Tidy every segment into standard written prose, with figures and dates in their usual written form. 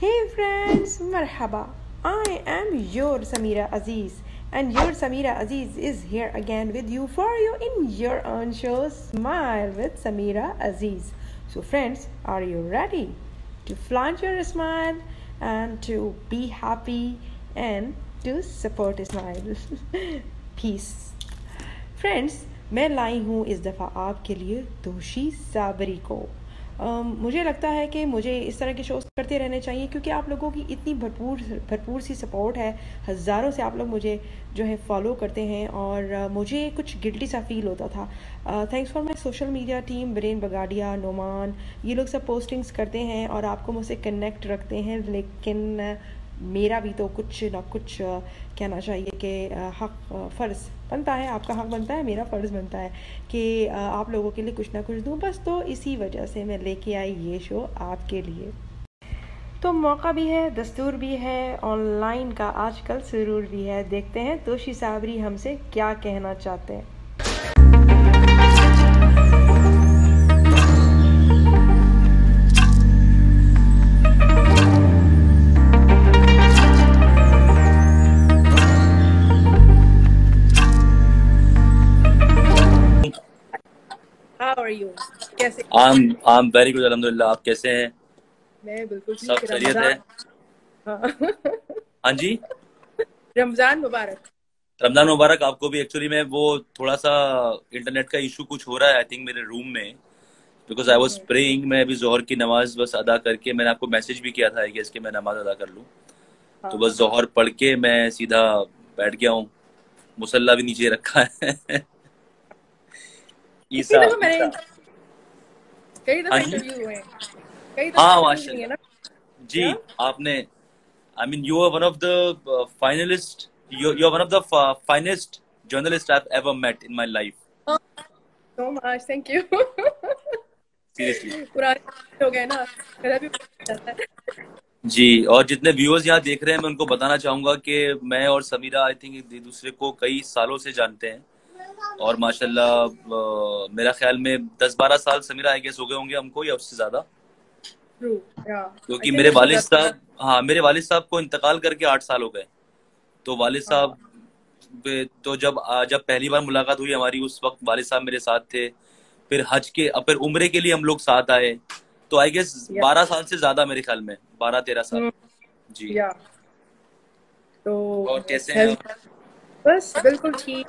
Hey friends, marhaba. I am your Samira Aziz, and your Samira Aziz is here again with you for you in your own show Smile with Samira Aziz. So friends, are you ready to flaunt your smile and to be happy and to support a smile? Peace. Friends, मैं लाई हूँ इस दफ़ा आपके लिए दोषी साबरी को। मुझे लगता है कि मुझे इस तरह के शोज़ करते रहने चाहिए क्योंकि आप लोगों की इतनी भरपूर भरपूर सी सपोर्ट है। हज़ारों से आप लोग मुझे जो है फॉलो करते हैं और मुझे कुछ गिल्टी सा फील होता था। Thanks for my social media team, Biren Bagadia, Noman, ये लोग सब पोस्टिंग्स करते हैं और आपको मुझसे कनेक्ट रखते हैं, लेकिन मेरा भी तो कुछ ना कुछ कहना चाहिए कि हक फ़र्ज़ बनता है, आपका हक बनता है, मेरा फ़र्ज़ बनता है कि आप लोगों के लिए कुछ ना कुछ दूँ। बस तो इसी वजह से मैं लेके आई ये शो आपके लिए। तो मौका भी है, दस्तूर भी है, ऑनलाइन का आजकल सुरूर भी है। देखते हैं तोशी साबरी हमसे क्या कहना चाहते हैं। How are you? कैसे? I'm very good अल्हम्दुलिल्लाह। आप कैसे हैं? मैं बिल्कुल सब ठीक। खैरियत है? हाँ जी, रमजान मुबारक। रमजान मुबारक आपको भी। एक्चुअली में वो थोड़ा सा इंटरनेट का इशू कुछ हो रहा है आई थिंक मेरे रूम में, बिकॉज आई वाज प्रेइंग। मैं अभी जोहर की नमाज बस अदा करके मैंने आपको मैसेज भी किया था आई गेस कि मैं नमाज अदा कर लूँ, तो बस जोहर पढ़ के मैं सीधा बैठ गया हूँ। मुसल्ला भी नीचे रखा है। ईसा मैंने कई दफा हाँ जी, इंटरव्यू हुए हैं, कई दफा हाँ इंटरव्यू लिए माशाल्लाह ना। जी। या आपने I mean, you are one of the finalists. You're one of the finest journalists I've ever met in my life. So much, thank you. Seriously. पुराने हो गए ना, मेरा भी जाता है। जी, और जितने व्यूअर्स यहाँ देख रहे हैं मैं उनको बताना चाहूंगा कि मैं और समीरा आई थिंक एक दूसरे को कई सालों से जानते हैं और माशाल्लाह मेरा ख्याल में 10-12 साल समीरा आई गेस हो गए होंगे हमको या उससे ज्यादा, ट्रू, या आई क्योंकि थिंक मेरे इससे वालिद ज्यादा। साहब, हाँ मेरे वालिद साहब को इंतकाल करके 8 साल हो गए। तो वालिद साहब तो जब पहली बार मुलाकात हुई हमारी उस वक्त वालिद साहब मेरे साथ थे। फिर हज के फिर उम्रे के लिए हम लोग साथ आए। तो आई गेस 12 साल से ज्यादा, मेरे ख्याल में 12-13 साल। जी, या तो और कैसे हैं आप? बस बिल्कुल ठीक।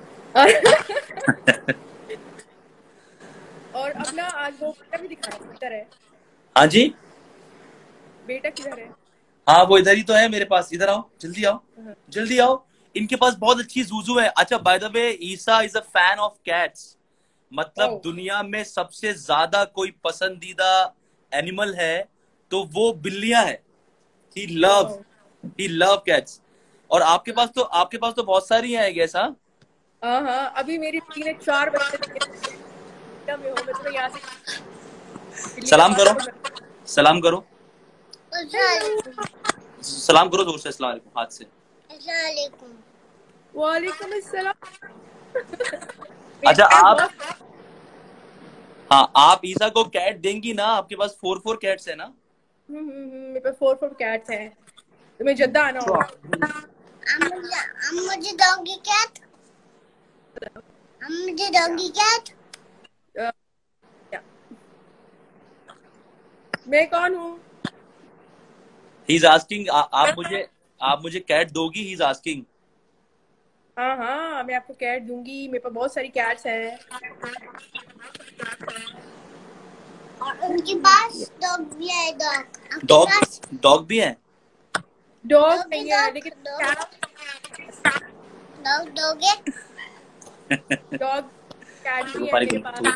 और अपना आज वो बेटा भी दिखाना किधर है? हाँ जी, बेटा किधर है? हाँ वो इधर ही तो है मेरे पास। इधर आओ, जल्दी आओ, जल्दी आओ। इनके पास बहुत अच्छी जूजू है। अच्छा, by the way, Isa is a fan of cats. मतलब दुनिया में सबसे ज्यादा कोई पसंदीदा एनिमल है तो वो बिल्लियां हैं। He love cats. और आपके पास तो बहुत सारी हैं आई गेस। हाँ हाँ हाँ, अभी मेरी बेटी ने 4 बच्चे दिए में हो। मैं तुम्हें यहाँ से बिल्ली का सलाम पास करो, तो सलाम करो, हेलो, सलाम करो जोर से। अस्सलाम वालेकुम हाथ से। वालेकुम अस्सलाम। अच्छा आप, बहुत हाँ आप ईसा को कैट देंगी ना? आपके पास 4 कैट्स है ना? मेरे पास 4 कैट्स हैं। तुम्हें जद्दा आना होगा। मुझे डॉगी कैट, मुझे डॉगी कैट। मैं कौन हूँ? ही इज आस्किंग, आप मुझे कैट दोगी? He is asking. हाँ हाँ, मैं आपको कैट दूंगी। मेरे पास बहुत सारी कैट्स हैं। उनके पास डॉग भी है। डॉग भी है? डॉग नहीं है लेकिन डॉग है। डॉग कैट भी है मेरे पास।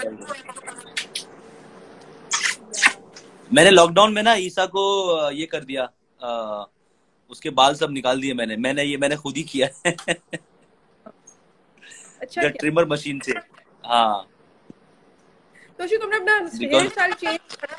मैंने लॉकडाउन में ना ईसा को ये कर दिया, उसके बाल सब निकाल दिए मैंने खुद ही किया है। अच्छा, ट्रिमर मशीन से। हाँ तो तुमने अपना हेयर स्टाइल चेंज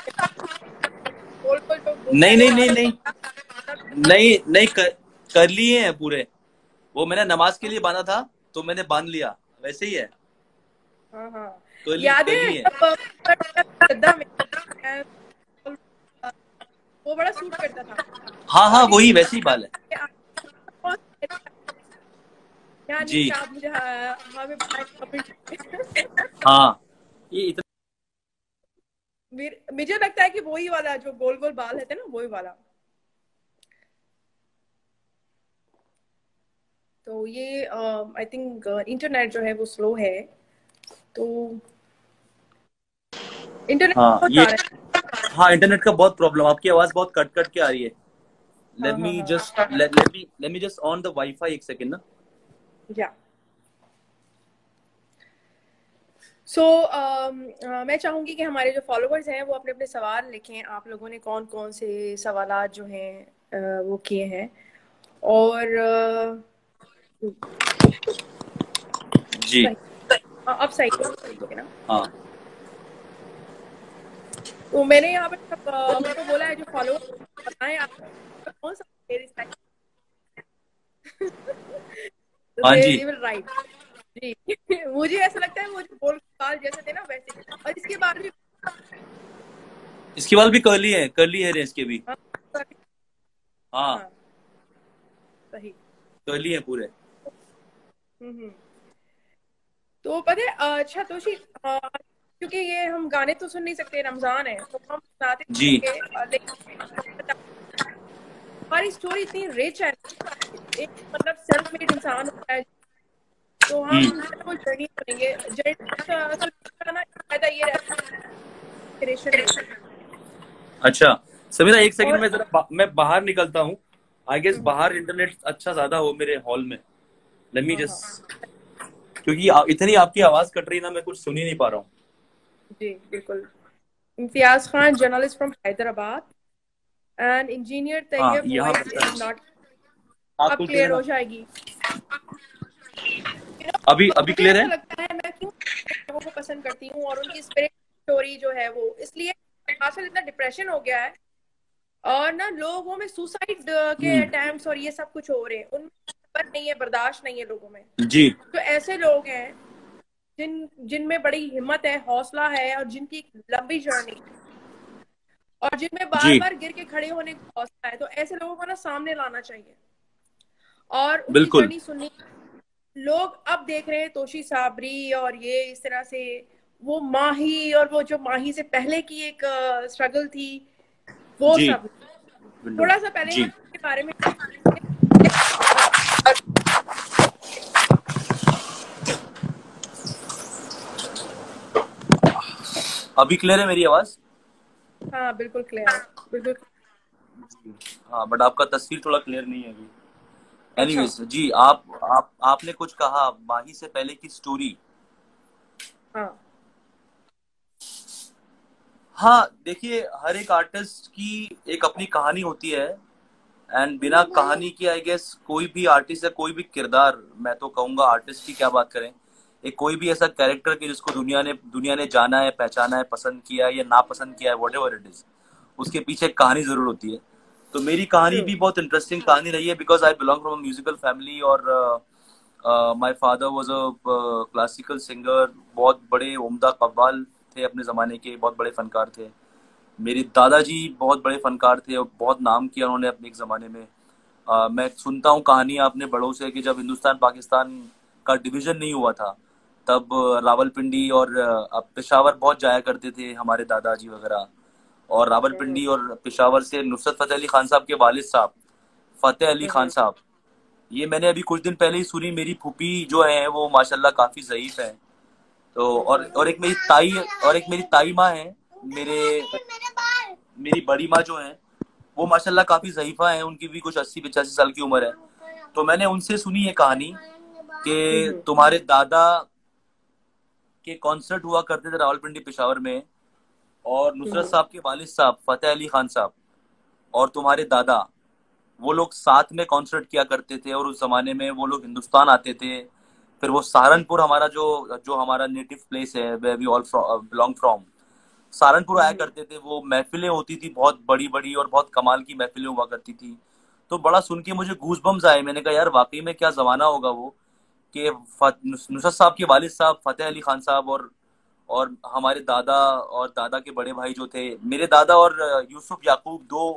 नहीं नहीं नहीं नहीं नहीं नहीं कर लिए हैं पूरे। वो मैंने नमाज के लिए बांधा था तो मैंने बांध लिया, वैसे ही है। हाँ हाँ, कर याद लिए है जब जद्दा में वो बड़ा सूट करता था। हाँ हाँ, और वही वैसे ही बाल है या जी। नहीं आप मुझे हाँ में बताएं। हाँ, ये इतना मुझे लगता है कि वही वाला जो गोल गोल बाल रहते हैं ना, वही वाला। तो ये आई थिंक इंटरनेट जो है वो स्लो है, तो इंटरनेट हाँ बहुत ये आ रहा हाँ, इंटरनेट का बहुत प्रॉब्लम, आपकी आवाज बहुत कट कट के आ रही है। है। लेट हाँ हाँ मी हाँ just let me just on the wifi, एक सेकंड ना। या सो मैं चाहूंगी कि हमारे जो फॉलोअर्स हैं वो अपने अपने सवाल लिखें, आप लोगों ने कौन कौन से सवालात जो हैं वो किए हैं। और जी। सही, अब सही है ना। हाँ तो मैंने यहाँ पे सब को बोला है, जो फॉलोअर्स बताएं आप कौन सा हेयर स्टाइल। तो हाँ जी। दे विल राइट जी। मुझे ऐसा लगता है वो जो गोल बाल जैसे थे ना वैसे, और इसके बाद भी इसके बाल भी कर्ली है, कर्ली हेयर है इसके भी। हाँ, हाँ, हाँ सही। कर्ली है पूरे। हम्म। तो पता है अच्छा तोशी, क्योंकि ये हम गाने तो सुन नहीं सकते, रमजान है तो हम सुनाते जी रहेंगे, लेकिन हमारी स्टोरी इतनी रिच है, एक मतलब सेल्फ मेड इंसान होता है, तो हम हम्म। जो है वो जर्नी सुनेंगे। जर्नी का ना फायदा ये रहता है, इंस्पिरेशन मिलती है। अच्छा समीरा, एक सेकंड और में जरा मैं बाहर निकलता हूँ। आई गेस हम्म, बाहर इंटरनेट अच्छा ज्यादा हो मेरे हॉल में। लेट मी हाँ हाँ जस्ट, क्योंकि इतनी आपकी आवाज कट रही है ना, मैं कुछ सुन ही नहीं पा रहा हूँ। जी बिल्कुल। Imtiaz Khan, journalist from Hyderabad, and engineer हाँ, तैयब यहाँ वॉइस बेहतर इज है। नॉट। आप अब कुछ क्लियर ना, हो जाएगी। अभी अभी मुझे क्लियर ऐसा है। लगता है, मैं क्यों लोगों को पसंद करती हूँ और उनकी स्पिरिट स्टोरी जो है वो इसलिए, आजकल इतना डिप्रेशन हो गया है और ना लोगों में सुसाइड के हम्म। अटेम्प्ट्स और ये सब कुछ हो रहे हैं, उनमें सब्र नहीं है, बर्दाश्त नहीं है लोगों में। जी तो ऐसे लोग हैं जिनमें बड़ी हिम्मत है, हौसला है, और जिनकी एक लंबी जर्नी, और जिनमें बार जी बार गिर के खड़े होने का हौसला है, तो ऐसे लोगों को ना सामने लाना चाहिए और उनकी बिल्कुल। जर्नी सुननी। लोग अब देख रहे हैं तोशी साबरी और ये इस तरह से, वो माही और वो जो माही से पहले की एक स्ट्रगल थी, वो जी सब। विंडो। थोड़ा सा पहले जी हम इसके बारे में अभी क्लियर है मेरी आवाज। हाँ बिल्कुल क्लियर है, बिल्कुल। हाँ, बट आपका तस्वीर थोड़ा क्लियर नहीं है अभी। अच्छा एनीवेज जी, आपने कुछ कहा माही से पहले की स्टोरी। हाँ हाँ देखिए, हर एक आर्टिस्ट की एक अपनी कहानी होती है। एंड बिना कहानी के आई गेस कोई भी आर्टिस्ट या कोई भी किरदार, मैं तो कहूंगा आर्टिस्ट की क्या बात करें, एक कोई भी ऐसा कैरेक्टर की जिसको दुनिया ने जाना है, पहचाना है, पसंद किया है या ना पसंद किया है, वट एवर इट इज, उसके पीछे एक कहानी जरूर होती है। तो मेरी कहानी ट्रू। भी बहुत इंटरेस्टिंग कहानी रही है, because I belong from musical family. और my father was a classical singer, बहुत बड़े उम्दा कव्वाल थे अपने जमाने के, बहुत बड़े फनकार थे। मेरे दादाजी बहुत बड़े फनकार थे और बहुत नाम किया उन्होंने अपने एक ज़माने में। मैं सुनता हूँ कहानियाँ अपने बड़ों से कि जब हिंदुस्तान पाकिस्तान का डिवीज़न नहीं हुआ था, तब रावलपिंडी और पेशावर बहुत जाया करते थे हमारे दादाजी वगैरह। और रावलपिंडी और पेशावर से नुसरत फतेह अली खान साहब के वालिद साहब, फतेह अली खान साहब, ये मैंने अभी कुछ दिन पहले ही सुनी। मेरी फूफी जो है वो माशाल्लाह काफ़ी ज़ईफ़ है। तो और एक मेरी ताई माँ है, मेरे मेरी बड़ी माँ जो है वो माशाल्लाह काफी ज़ईफा है, उनकी भी कुछ 80-85 साल की उम्र है। तो मैंने उनसे सुनी है कहानी कि तुम्हारे दादा के कॉन्सर्ट हुआ करते थे रावलपिंडी पेशावर में, और नुसरत साहब के वालिद साहब फतेह अली खान साहब और तुम्हारे दादा, वो लोग साथ में कॉन्सर्ट किया करते थे। और उस जमाने में वो लोग हिंदुस्तान आते थे। फिर वो सहारनपुर, हमारा जो जो हमारा नेटिव प्लेस है, where we all belong from, Saharanpur आया करते थे। वो महफिलें होती थी बहुत बड़ी बड़ी, और बहुत कमाल की महफिलें हुआ करती थी। तो बड़ा सुन के मुझे गूज बम्स आए। मैंने कहा यार वाकई में क्या जमाना होगा वो, कि नुसरत साहब के वालिद साहब फतेह अली खान साहब और हमारे दादा और दादा के बड़े भाई जो थे, मेरे दादा और यूसुफ याकूब, दो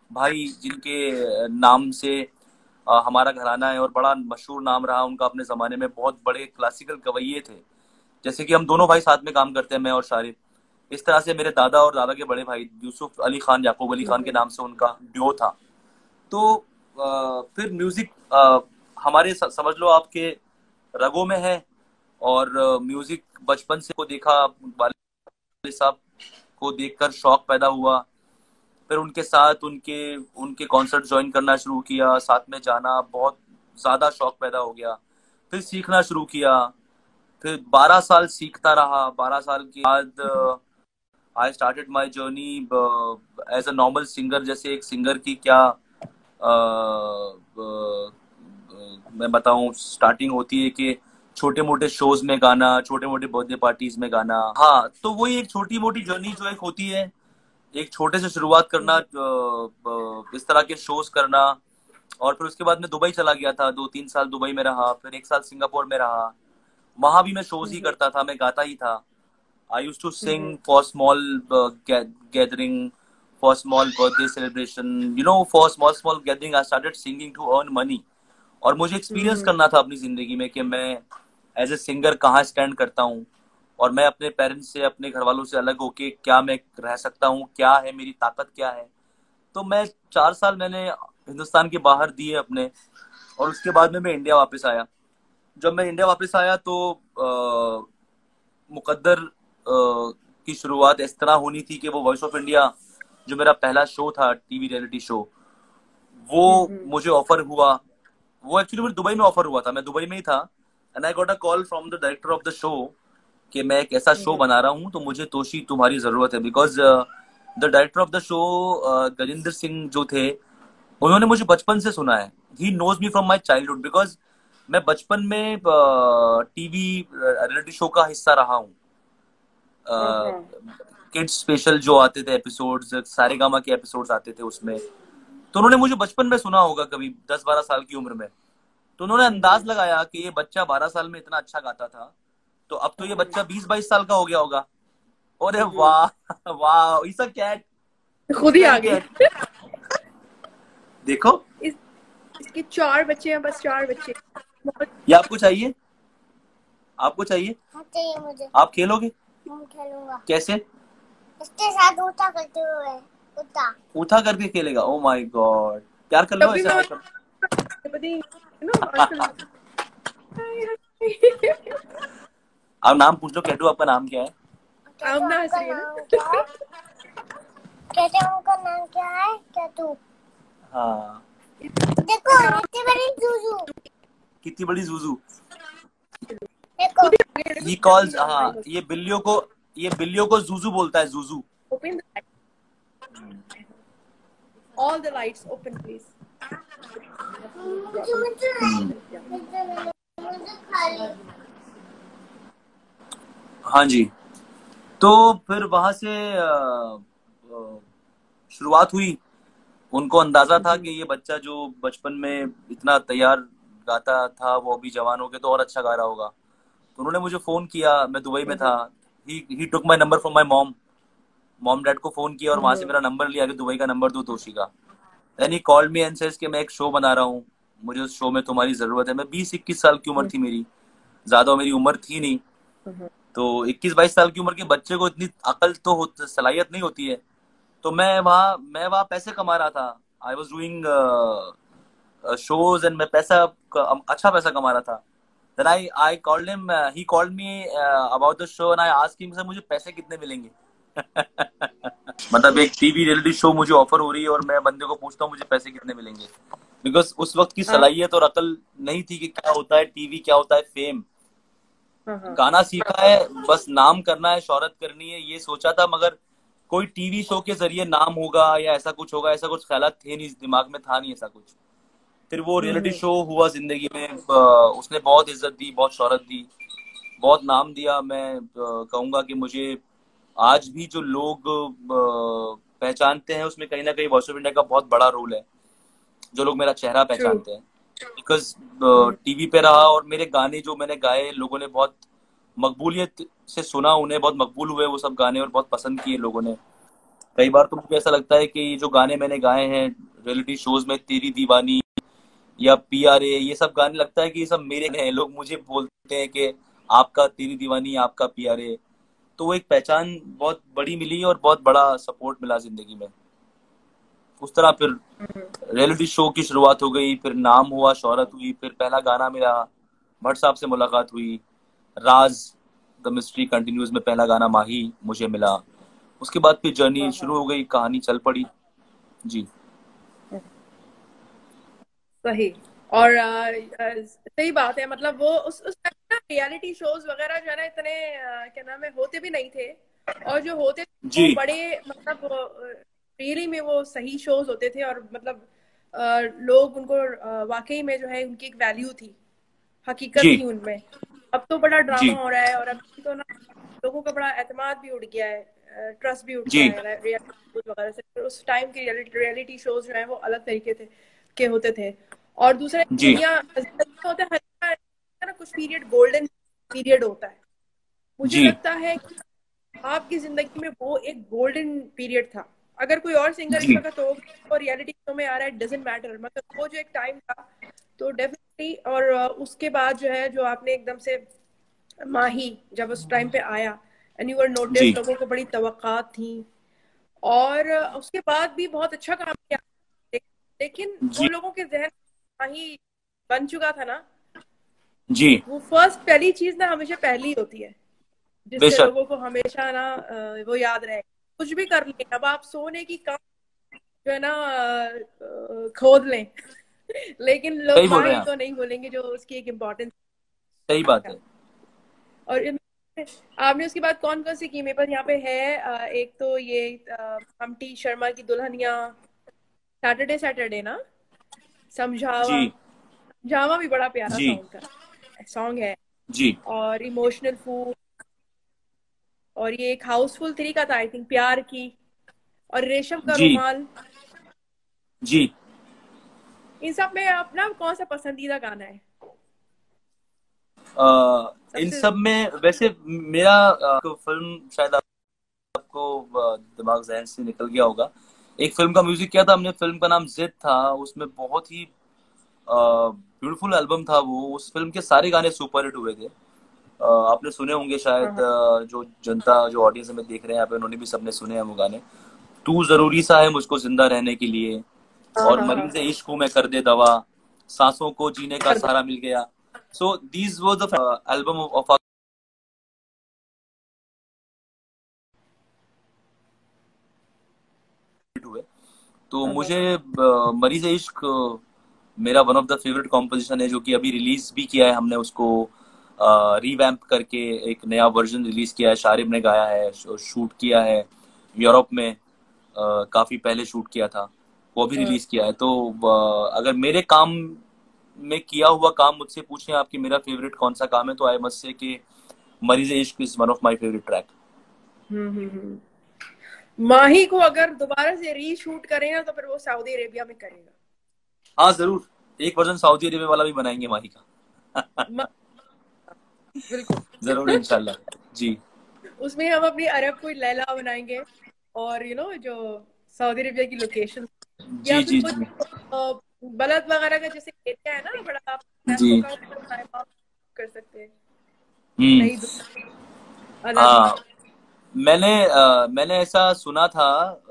भाई जिनके नाम से हमारा घराना है और बड़ा मशहूर नाम रहा उनका अपने जमाने में, बहुत बड़े क्लासिकल गवैये थे। जैसे कि हम दोनों भाई साथ में काम करते हैं, मैं और शारिफ। इस तरह से मेरे दादा और दादा के बड़े भाई यूसुफ अली खान, याकूब अली खान के नाम से उनका ड्यो था। तो फिर म्यूजिक हमारे समझ लो आपके रगों में है। और म्यूजिक बचपन से को देखा, वाले साहब को देखकर शौक पैदा हुआ। फिर उनके साथ उनके उनके कॉन्सर्ट ज्वाइन करना शुरू किया, साथ में जाना, बहुत ज्यादा शौक पैदा हो गया। फिर सीखना शुरू किया, फिर 12 साल सीखता रहा। 12 साल के बाद I started my journey as a normal singer. जैसे एक सिंगर की क्या मैं बताऊं, स्टार्टिंग होती है कि छोटे मोटे शोज में गाना, छोटे मोटे बर्थडे पार्टीज में गाना। हाँ, तो वही एक छोटी मोटी जर्नी जो एक होती है, एक छोटे से शुरुआत करना, इस तरह के शोज करना। और फिर उसके बाद मैं दुबई चला गया था, 2-3 साल दुबई में रहा, फिर 1 साल सिंगापुर में रहा। वहां भी मैं शोज ही करता था, मैं गाता ही था। I used to sing for small gathering, for small birthday celebration. For small gathering, I started singing to earn money. और मुझे एक्सपीरियंस करना था अपनी जिंदगी में कि मैं एज ए सिंगर कहाँ स्टैंड करता हूँ, और मैं अपने पेरेंट्स से, अपने घर वालों से अलग होके क्या मैं रह सकता हूँ, क्या है मेरी ताकत, क्या है। तो मैं 4 साल मैंने हिंदुस्तान के बाहर दिए अपने, और उसके बाद में मैं इंडिया वापस आया। जब मैं इंडिया वापस आया तो मुकद्दर की शुरुआत इस तरह होनी थी कि वो वॉइस ऑफ इंडिया, जो मेरा पहला शो था, टीवी रियलिटी शो, वो मुझे ऑफर हुआ। वो एक्चुअली मुझे दुबई में ऑफर हुआ था, मैं दुबई में ही था। And I got a call from the director of the show कि मैं एक ऐसा शो बना रहा हूँ, तो मुझे तोशी तुम्हारी जरूरत है। Because the director of the show Gajendra Singh जो थे, उन्होंने मुझे बचपन से सुना है। He knows me from my childhood, because मैं बचपन में टीवी रियलिटी शो का हिस्सा रहा हूँ। किड्स स्पेशल जो आते थे एपिसोड्स, सारेगामा के एपिसोड्स आते थे उसमें, तो उन्होंने मुझे बचपन में सुना होगा कभी 10-12 साल की उम्र में। तो उन्होंने अंदाज लगाया कि ये बच्चा 12 साल में इतना अच्छा गाता था, तो अब तो ये बच्चा 20-22 साल का हो गया होगा। अरे वाह वाह, ईसा कैट खुद ही आ गए। देखो इसके 4 बच्चे हैं, बस 4 बच्चे। ये आपको चाहिए? आपको चाहिए? चाहिए मुझे। आप खेलोगे? खेलूंगा। कैसे? इसके साथ उठा करते हुए, उठा करके खेलेगा? ओ माय गॉड, प्यार कर लो ऐसे। अब नाम पूछ लो, कैटू आपका नाम क्या है? कैटू का नाम क्या है? कैटू। हाँ, देखो कितनी बड़ी जूजू। कितनी बड़ी जूजू। देखो He calls, हाँ, ये बिल्लियों को जूजू बोलता है, Juju. Open the all the lights open please. हाँ जी। तो फिर वहां से शुरुआत हुई। उनको अंदाजा था कि ये बच्चा जो बचपन में इतना तैयार गाता था, वो अभी जवान हो गया तो और अच्छा गा रहा होगा। तो उन्होंने मुझे फोन किया, मैं दुबई में था। He took my number from my mom dad को फोन किया और वहां से मेरा नंबर लिया कि दुबई का नंबर दो तोशी का। Then he called me and says कि मैं एक शो बना रहा हूँ, मुझे उस शो में तुम्हारी जरूरत है। मैं 20-21 साल की उम्र थी मेरी, ज्यादा मेरी उम्र थी नहीं। तो 21-22 साल की उम्र के बच्चे को इतनी अकल तो सलाहियत नहीं होती है। तो मैं वहाँ पैसे कमा रहा था। I was doing shows and मैं अच्छा पैसा कमा रहा था। Then I called him, he called me about the show and I asked him, sir मुझे पैसे कितने मिलेंगे? मतलब एक टीवी रियलिटी शो मुझे ऑफर हो रही है और मैं बंदे को पूछता हूँ मुझे पैसे कितने मिलेंगे। बिकॉज उस वक्त की सलाहियत और अकल नहीं थी कि क्या होता है टीवी, क्या होता है फेम। गाना सीखा है, बस नाम करना है, शोहरत करनी है, ये सोचा था। मगर कोई टीवी शो के जरिए नाम होगा या ऐसा कुछ होगा, ऐसा कुछ ख्याल थे नहीं, दिमाग में था नहीं ऐसा कुछ। फिर वो रियलिटी शो हुआ जिंदगी में, उसने बहुत इज्जत दी, बहुत शोहरत दी, बहुत नाम दिया। मैं कहूंगा कि मुझे आज भी जो लोग पहचानते हैं उसमें कहीं ना कहीं वॉइस ऑफ इंडिया का बहुत बड़ा रोल है। जो लोग मेरा चेहरा पहचानते हैं, बिकॉज टीवी पे रहा और मेरे गाने जो मैंने गाए, लोगों ने बहुत मकबूलियत से सुना, उन्हें बहुत मकबूल हुए वो सब गाने और बहुत पसंद किए लोगों ने। कई बार तो मुझे ऐसा लगता है कि ये जो गाने मैंने गाए हैं रियलिटी शोज में, तेरी दीवानी या PRA, ये सब गाने लगता है कि ये सब मेरे हैं। लोग मुझे बोलते हैं कि आपका तेरी दीवानी, आपका PRA। तो वो एक पहचान बहुत बड़ी मिली और बहुत बड़ा सपोर्ट मिला जिंदगी में। उस तरह फिर रियलिटी शो की शुरुआत हो गई, फिर नाम हुआ, शोहरत हुई, फिर पहला गाना मेरा भट्ट साहब से मुलाकात हुई, राज द मिस्ट्री कंटिन्यूज में पहला गाना माही मुझे मिला। उसके बाद फिर जर्नी शुरू हो गई, कहानी चल पड़ी। जी सही। और सही बात है, मतलब वो उस टाइम ना रियलिटी शोज वगैरह जो है ना इतने क्या नाम है होते भी नहीं थे, और जो होते थे जी वो बड़े मतलब रियली में वो सही शोज होते थे, और मतलब लोग उनको वाकई में जो है उनकी एक वैल्यू थी, हकीकत जी थी उनमें। अब तो बड़ा जी ड्रामा हो रहा है, और अब तो ना लोगों का बड़ा एतमाद भी उठ गया है, ट्रस्ट भी उठ गया जी है रियलिटी शोज वगैरह से। तो उस टाइम के रियलिटी शोज जो है वो अलग तरीके के होते थे। और दूसरा जी दुनिया होता है ना, कुछ पीरियड गोल्डन पीरियड होता है। मुझे जी लगता है कि आपकी जिंदगी में वो एक गोल्डन पीरियड था। अगर कोई और सिंगर इस जी वक्त हो और रियलिटी शो में आ रहा है, डजेंट मैटर, मतलब वो जो एक टाइम था तो डेफिनेटली। और उसके बाद जो है जो आपने एकदम से माही जब उस टाइम पे आया एंड यू वर जी नोटिस, लोगों को बड़ी तवक्कात थी, और उसके बाद भी बहुत अच्छा काम किया। लेकिन वो जी लोगों के जहन में माही बन चुका था ना, जी वो फर्स्ट पहली चीज ना हमेशा पहली होती है, जिससे बेशक लोगों को हमेशा ना वो याद रहेगा। कुछ भी कर लें, अब आप सोने की काम जो है ना खोद लें लेकिन लोग सही बोल रहे हैं माही आप, को नहीं बोलेंगे, जो उसकी एक इम्पोर्टेंस सही बात है। है। और आपने उसके बाद कौन कौन सी की? मेरे पास यहाँ पे है एक तो ये हम्टी शर्मा की दुल्हनिया, सैटरडे सैटरडे ना, समझावा। जी जावा भी बड़ा प्यारा जी सॉन्ग है। जी और इमोशनल फूल, और ये एक हाउसफुल 3 का था आई थिंक, प्यार की, और रेशम का जी रुमाल। जी इन सब में अपना कौन सा पसंदीदा गाना है इन सबसे? सब में वैसे मेरा फिल्म शायद आपको दिमाग जहन से निकल गया होगा। एक फिल्म का म्यूजिक किया था हमने, फिल्म का नाम जिद था। उसमें बहुत ही ब्यूटीफुल एल्बम था वो। उस फिल्म के सारे गाने सुपर हिट हुए थे। आपने सुने होंगे हाँ शायद, हाँ जो जनता, जो ऑडियंस हमें देख रहे हैं यहाँ पे, उन्होंने भी सबने सुने हैं वो गाने। तू जरूरी सा है मुझको जिंदा रहने के लिए, हाँ और हाँ हाँ मरीज इश्क हूं मैं कर दे दवा, सांसों को जीने का कर दे। सहारा मिल गया। So these were the album of हुए। तो हाँ हाँ मुझे मरीज इश्क मेरा one of the favorite composition है, जो कि अभी रिलीज भी किया है हमने उसको, रिवैम्प करके एक नया वर्जन रिलीज किया है। शारिब ने गाया है, शूट किया है यूरोप में, काफी पहले शूट किया था, वो भी हाँ। रिलीज किया है। तो अगर मेरे काम में किया हुआ काम मुझसे पूछे आपकी मेरा फेवरेट कौन सा काम है, तो आई मस्ट से कि Mareez Ishq is one of my favorite track. Hmm. Mahi को अगर दोबारा से रीशूट करें ना तो फिर वो सऊदी अरेबिया में करेगा। हाँ जरूर, एक वर्जन सऊदी अरेबिया वाला भी बनाएंगे माही का। म- बिल्कुल जरूर इंशाल्लाह। जी उसमें हम अपनी अरब कोई लैला बनाएंगे, और जो सऊदी अरेबिया की लोकेशन, या जी फिर जी कुछ जी बलद वगैरह का जैसे एरिया है ना बड़ा, आप जी। पैसों का टाइम आप कर सकते हैं। हम्म। नई अलग। हाँ, मैंने ऐसा सुना था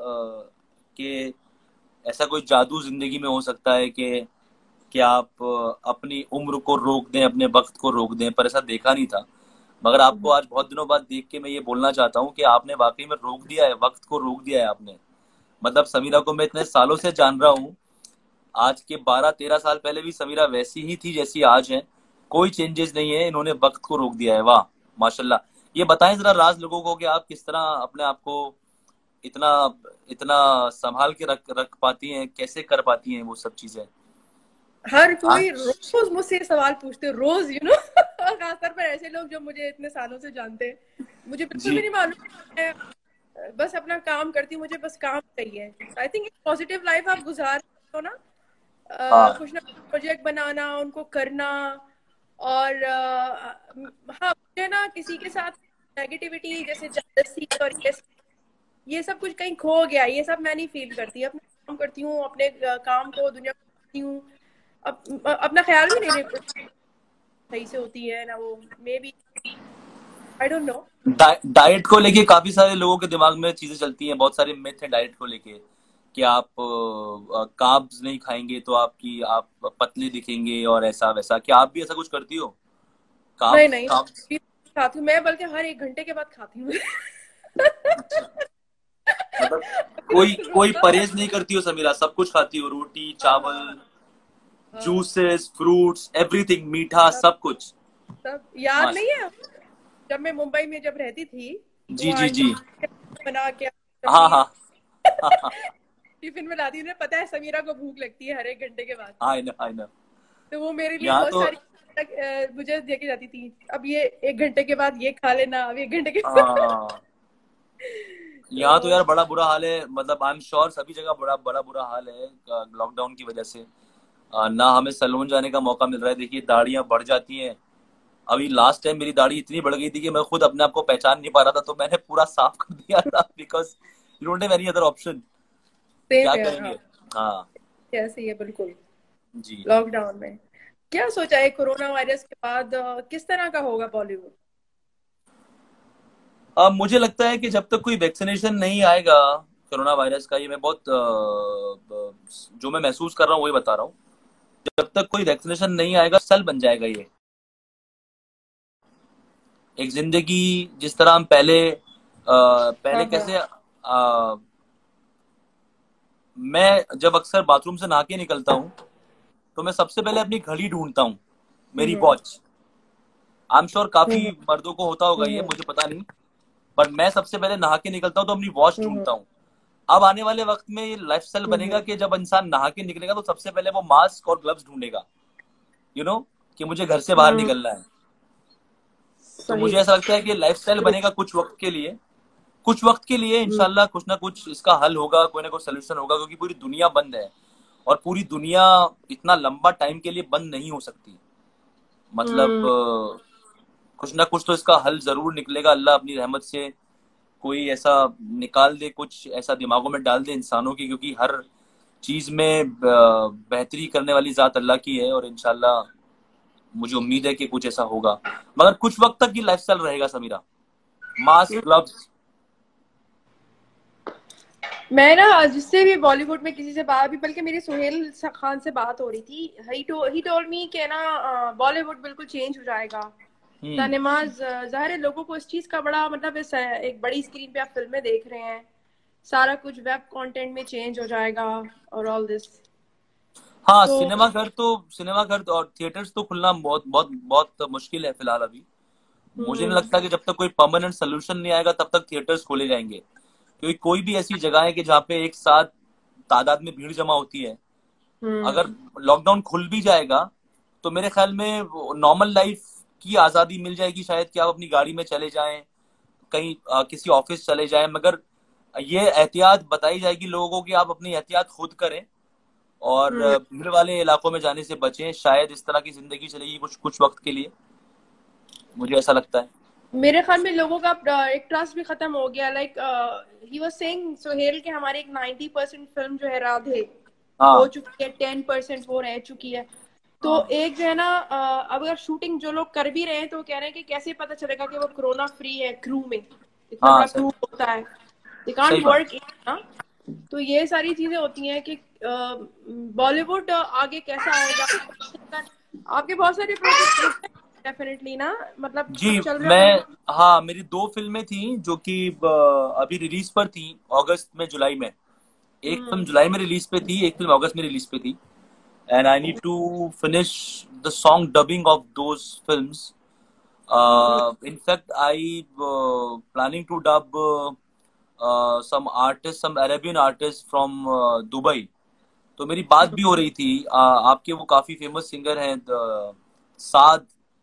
कि ऐसा कोई जादू जिंदगी में हो सकता है कि आप अपनी उम्र को रोक दें, अपने वक्त को रोक दें, पर ऐसा देखा नहीं था। मगर आपको आज बहुत दिनों बाद देख के मैं ये बोलना चाहता हूँ कि आपने वाकई में रोक दिया है, वक्त को रोक दिया है आपने। मतलब समीरा को मैं इतने सालों से जान रहा हूँ, आज के 12-13 साल पहले भी समीरा वैसी ही थी जैसी आज है, कोई चेंजेस नहीं है। इन्होंने वक्त को रोक दिया है, वाह माशाल्लाह। ये बताएं जरा राज लोगों को कि आप किस तरह अपने आप को इतना इतना संभाल के रख रख पाती हैं, कैसे कर पाती हैं वो सब चीजें। हर हाँ कोई रोज मुझसे ये सवाल पूछते, रोज खासतौर पर ऐसे लोग जो मुझे इतने सालों से जानते हैं। मुझे बिल्कुल भी जी नहीं मालूम, मैं बस अपना काम करती हूँ, मुझे बस काम चाहिए। आई थिंक एक पॉजिटिव लाइफ आप गुजार रहे हो ना, हाँ कुछ ना कुछ प्रोजेक्ट बनाना, उनको करना। और हाँ, मुझे ना किसी के साथ नेगेटिविटी जैसे जेलसी और ये ये सब कुछ कहीं खो गया, ये सब मैं नहीं फील करती। अपना काम करती हूँ, अपने काम को दुनिया को करती हूँ, अपना ख्याल भी नहीं रखती सही से होती है ना वो, maybe, I don't know. Diet को लेके काफी सारे लोगों के दिमाग में चीजें चलती हैं, बहुत सारे मिथ है डाइट को लेके कि आप कार्ब्स नहीं खाएंगे तो आप पतले दिखेंगे और ऐसा वैसा। क्या आप भी ऐसा कुछ करती हो? नहीं कार्ब्स नहीं, कार्ब्स खाती हूँ मैं, बल्कि हर 1 घंटे के बाद खाती हूँ। मतलब कोई अभी कोई रोजा, परहेज नहीं करती हो समीरा? सब कुछ खाती हो? रोटी, हाँ चावल, हाँ हाँ, जूसेस, फ्रूट्स, एवरीथिंग, मीठा, सब सब कुछ? सब याद नहीं माशा। है जब मैं मुंबई में जब रहती थी, वो जी जी आंटी जी। बना के हाँ कभी हाँ। हाँ टिफिन में लाती, उन्हें पता है समीरा को भूख लगती है हर 1 घंटे के बाद, आई नो आई नो। तो वो मेरे लिए यहाँ बहुत तो सारी मुझे देके जाती थी। अब ये 1 घंटे के बाद ये खा लेना, अब 1 घंटे के बाद। हाँ, यहाँ तो तो यार बड़ा बुरा हाल है। मतलब आई एम श्योर सभी जगह बड़ा बड़ा बुरा हाल है लॉकडाउन की वजह से। ना हमें सैलून जाने का मौका मिल रहा है। देखिए दाढ़ियां बढ़ जाती हैं। अभी लास्ट टाइम मेरी दाढ़ी इतनी बढ़ गई थी कि मैं खुद अपने आप को पहचान नहीं पा रहा था, तो मैंने पूरा साफ कर दिया था because you don't have any other option. Same क्या है, हाँ, करेंगे? हाँ ऐसे ही है बिल्कुल। जी। लॉकडाउन में क्या सोचा है कोरोना वायरस के बाद, किस तरह का होगा बॉलीवुड? अब मुझे लगता है कि जब तक कोई वैक्सीनेशन नहीं आएगा कोरोना वायरस का, ये मैं बहुत जो मैं महसूस कर रहा हूँ वही बता रहा हूँ। जब तक कोई वैक्सीनेशन नहीं आएगा सल बन जाएगा ये। एक जिंदगी जिस तरह हम पहले हाँ हाँ। कैसे मैं जब अक्सर बाथरूम से नहा के निकलता हूँ तो मैं सबसे पहले अपनी घड़ी ढूंढता हूँ, मेरी hmm watch. I am sure काफी हम्म मर्दों को होता होगा ये, हम्म मुझे पता नहीं। पर मैं सबसे पहले नहा के निकलता हूँ तो अपनी वॉच हम्म ढूंढता हूँ। अब आने वाले वक्त में ये लाइफ स्टाइल बनेगा हम्म कि जब इंसान नहा के निकलेगा तो सबसे पहले वो मास्क और ग्लव्स ढूंढेगा, यू नो, कि मुझे घर से बाहर हम्म, निकलना है। तो सही। मुझे ऐसा लगता है कि लाइफस्टाइल ट्रू। बनेगा कुछ वक्त के लिए। कुछ वक्त के लिए हम्म इंशाल्लाह कुछ ना कुछ इसका हल होगा, कोई ना कोई सोल्यूशन होगा, क्योंकि पूरी दुनिया बंद है। और पूरी दुनिया इतना लंबा टाइम के लिए बंद नहीं हो सकती। मतलब हम्म कुछ ना कुछ तो इसका हल जरूर निकलेगा। अल्लाह अपनी रहमत से कोई ऐसा निकाल दे, कुछ ऐसा दिमागों में डाल दे इंसानों की, क्योंकि हर चीज में बेहतरी करने वाली जात अल्लाह की है। और इंशाल्लाह मुझे उम्मीद है कि कुछ ऐसा होगा। मगर कुछ वक्त तक ये लाइफस्टाइल रहेगा समीरा, मास्क, हम्म। ग्लव्स। मैं ना जिससे भी बॉलीवुड में किसी से बात भी, बल्कि मेरी सुहेल खान से बात हो रही थी, ही टोल्ड मी कि ना बॉलीवुड बिल्कुल चेंज हो जाएगा। हम्म। तानेमाज, ज़ाहिर है लोगों को इस चीज का बड़ा मतलब, इस एक बड़ी स्क्रीन पे आप फिल्में देख रहे हैं, सारा कुछ वेब कंटेंट में चेंज हो जाएगा और ऑल दिस। हाँ, तो सिनेमा घर और थिएटर्स तो खुलना बहुत बहुत बहुत मुश्किल है फिलहाल अभी। मुझे नहीं हम्म लगता कि जब तक कोई परमानेंट सोल्यूशन नहीं आएगा तब तक थिएटर्स खोले जाएंगे। क्योंकि कोई भी ऐसी जगह है कि जहाँ पे एक साथ तादाद में भीड़ जमा होती है। अगर हम्म लॉकडाउन खुल भी जाएगा तो मेरे ख्याल में नॉर्मल लाइफ की आजादी मिल जाएगी शायद, कि आप अपनी गाड़ी में चले जाएं, कहीं किसी ऑफिस चले जाएं। मगर ये एहतियात बताई जाएगी लोगों को कि आप अपनी एहतियात खुद करें और हम्म। भीड़ वाले इलाकों में जाने से बचें। शायद इस तरह की जिंदगी चलेगी कुछ कुछ वक्त के लिए, मुझे ऐसा लगता है। मेरे ख्याल में लोगों का एक ट्रस्ट भी खत्म हो गया। Like he was saying Suhail के हमारी एक 90% फिल्म जो है राधे हो हाँ चुकी है, 10% वो रह चुकी है। तो हाँ एक जो है ना, अब अगर शूटिंग जो लोग कर भी रहे हैं तो कह रहे हैं कि कैसे पता चलेगा कि वो कोरोना फ्री है, क्रू में इतना हाँ, बड़ा क्रू सही होता है, दे सही कांट बात। वर्क ना। तो ये सारी चीजें होती हैं कि बॉलीवुड आगे कैसा आएगा। आपके बहुत सारे प्रोजेक्ट रुक गए डेफिनेटली ना, मतलब जी चल रहे मैं, होंगे। हाँ मेरी दो फिल्में थी जो कि अभी रिलीज पर थी अगस्त में, जुलाई में। एक फिल्म हम्म जुलाई में रिलीज पे थी, एक फिल्म अगस्त में रिलीज पे थी। And I need to finish the song dubbing of those films. In fact, I planning to dub some artists, some Arabian artists from Dubai. तो मेरी बात भी हो रही थी। आपके वो काफी फेमस सिंगर हैं, साद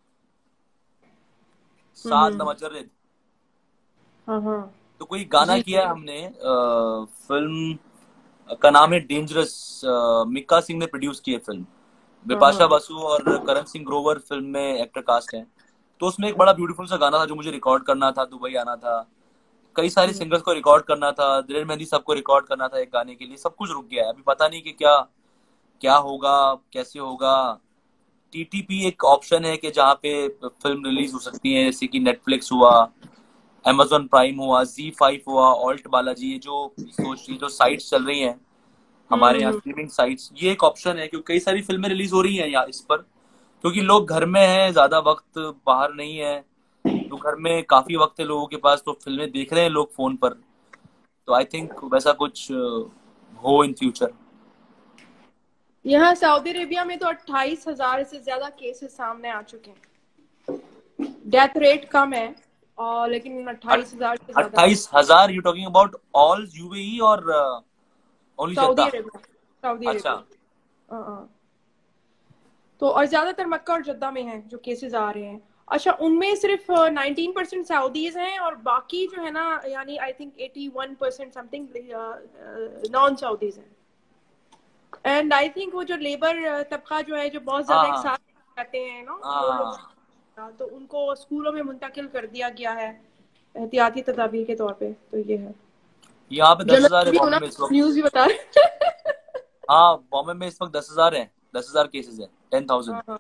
साद हम्म। नमजरद। हाँ हाँ। तो कोई गाना जी किया जी। है हमने, फिल्म का नाम है डेंजरस। मिक्का सिंह ने प्रोड्यूस की है फिल्म। हाँ बिपाशा हाँ। बसु और करण सिंह ग्रोवर फिल्म में एक्टर कास्ट है। तो उसमें एक बड़ा ब्यूटीफुल सा गाना था जो मुझे रिकॉर्ड करना था, दुबई आना था। कई सारे सिंगर्स को रिकॉर्ड करना था, दिलेर मेहंदी सबको रिकॉर्ड करना था एक गाने के लिए, सब कुछ रुक गया है। अभी पता नहीं कि क्या क्या होगा, कैसे होगा। टीटीपी एक ऑप्शन है कि जहाँ पे फिल्म रिलीज हो सकती है, जैसे कि नेटफ्लिक्स हुआ, Amazon प्राइम हुआ, Z5 हुआ, ऑल्ट बालाजी, ये जो साइट्स चल रही हैं हमारे यहाँ स्ट्रीमिंग साइट्स, ये एक ऑप्शन है क्योंकि कई सारी फिल्में रिलीज हो रही हैं यहाँ इस पर, क्योंकि लोग घर में हैं, ज्यादा वक्त बाहर नहीं है, तो घर में काफी वक्त है लोगों के पास, तो फिल्में देख रहे हैं लोग फोन पर। तो आई थिंक वैसा कुछ हो इन फ्यूचर। यहाँ सऊदी अरेबिया में तो 28,000 से ज्यादा केसेस सामने आ चुके हैं। डेथ रेट कम है और लेकिन 28,000 से ज्यादा। 28,000 you talking about all UAE और only Saudi Jeddah? Arabia, Saudi अच्छा। अरेबिया। तो और ज्यादातर मक्का और जद्दा में है जो केसेस आ रहे हैं। अच्छा, उनमें सिर्फ 19% सऊदीज हैं और बाकी जो है ना, यानी I think 81% something non Saudis हैं। एंड आई थिंक वो जो लेबर तबका जो है, जो बहुत ज्यादा एक साथ रहते हैं ना, वो लोग, तो उनको स्कूलों में मुंतकिल कर दिया गया है एहतियाती तदाबीर के तौर पे। तो ये है। यहाँ पे 10,000 है बॉम्बे में इस वक्त। न्यूज भी बता रहे। हाँ, बॉम्बे में इस वक्त 10,000 है, 10,000 केसेस है, 10,000।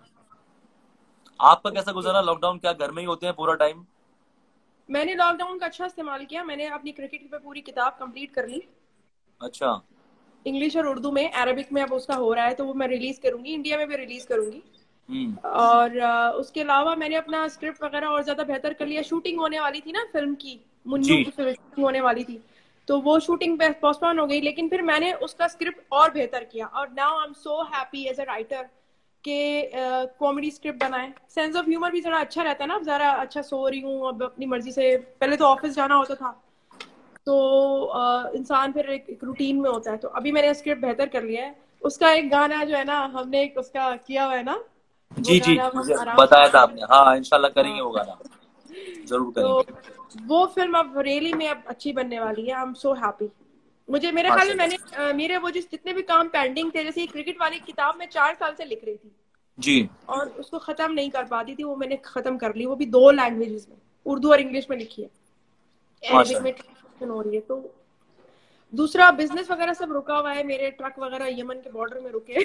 आपका कैसा गुजरा लॉकडाउन? क्या घर में ही होते हैं पूरा टाइम? मैंने लॉकडाउन का अच्छा इस्तेमाल किया। मैंने अपनी क्रिकेट पे पूरी किताब कंप्लीट कर ली। अच्छा। इंग्लिश और उर्दू में, अरबिक में अब उसका हो रहा है, तो वो मैं रिलीज करूंगी, इंडिया में भी रिलीज करूंगी। और उसके अलावा मैंने अपना स्क्रिप्ट वगैरह और ज्यादा बेहतर कर लिया। शूटिंग होने वाली थी ना फिल्म की, मुन्नू की शूटिंग होने वाली थी, तो वो शूटिंग पोस्टपोन हो गई, लेकिन फिर मैंने उसका स्क्रिप्ट और बेहतर किया। और now I am so happy as a writer के कॉमेडी स्क्रिप्ट बनाए। सेंस ऑफ ह्यूमर भी जरा अच्छा रहता है ना। अब जरा अच्छा सो रही हूँ, अब अपनी मर्जी से, पहले तो ऑफिस जाना होता था, तो इंसान फिर एक रूटीन में होता है। तो अभी मैंने स्क्रिप्ट बेहतर कर लिया है। उसका एक गाना जो है ना, हमने एक उसका किया हुआ है ना, वो जी जी, गाना हम आराम बताया था से। आपने। हाँ, इंशाल्लाह करेंगे वो गाना, जरूर तो करेंगे। वो फिल्म अब रियली में अब अच्छी बनने वाली है। I am so happy. मुझे मेरे ख्याल में मैंने मेरे वो जितने भी काम पेंडिंग थे, जैसे क्रिकेट वाली किताब मैं 4 साल से लिख रही थी जी, और उसको खत्म नहीं कर पाती थी, वो मैंने खत्म कर ली। वो भी 2 लैंग्वेजेस में, उर्दू और इंग्लिश में लिखी है, अरबिक में ट्रांसलेशन हो रही है। तो दूसरा बिजनेस वगैरह सब रुका हुआ है। मेरे ट्रक वगैरह यमन के बॉर्डर में रुके।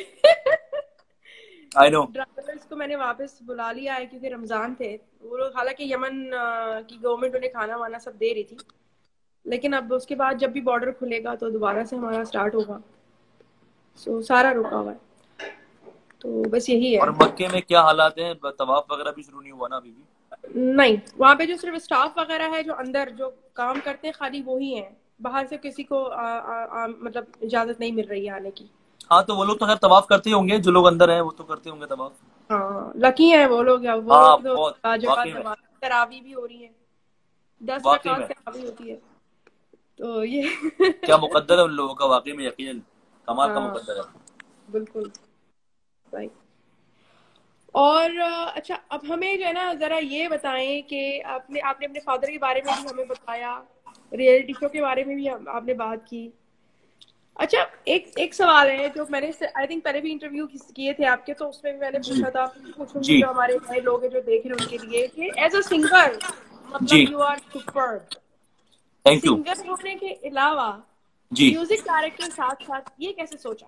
I know. ड्राइवर्स को मैंने वापस बुला लिया है क्योंकि रमजान थे वो लोग। हालांकि यमन की गवर्नमेंट उन्हें खाना वाना सब दे रही थी, लेकिन अब उसके बाद जब भी बॉर्डर खुलेगा तो दोबारा से हमारा स्टार्ट होगा। सो सारा रुका हुआ है। तो बस यही है। और मक्के में क्या हालात हैं? तवाफ वगैरह भी शुरू नहीं हुआ ना अभी भी? नहीं, वहाँ पे जो सिर्फ स्टाफ वगैरह है, जो अंदर जो काम करते हैं, खाली वो ही हैं। बाहर से किसी को मतलब इजाजत नहीं मिल रही है आने की। हाँ, तो वो लोग तो खैर तवाफ करते ही होंगे, जो लोग अंदर हैं वो तो करते होंगे तवाफ। हाँ, लकी है वो लोग। वो हाँ, लोग तो बहुत, वाकई में, तरावी भी हो रही है, 10 वाकई रकात में तरावी होती है। तो ये क्या मुकद्दर है उन लोगों का, वाकई में यकीनन कमाल का हाँ, मुकद्दर है। बिल्कुल राइट। और अच्छा, अब हमें जो है ना, जरा ये बताएं कि आपने आपने अपने फादर के बारे में भी हमें बताया, रियलिटी शो के बारे में भी आपने बात की। अच्छा, एक सवाल है जो मैंने आई थिंक पहले भी इंटरव्यू किए थे आपके, तो उसमें भी मैंने पूछा था, पूछूंगी जी जो हमारे नए लोग हैं जो देख रहे हैं उनके लिए, कि एज अ सिंगर, जी, मतलब you are superb. Thank you singer होने के अलावा जी। म्यूजिक डायरेक्टर साथ साथ, ये कैसे सोचा?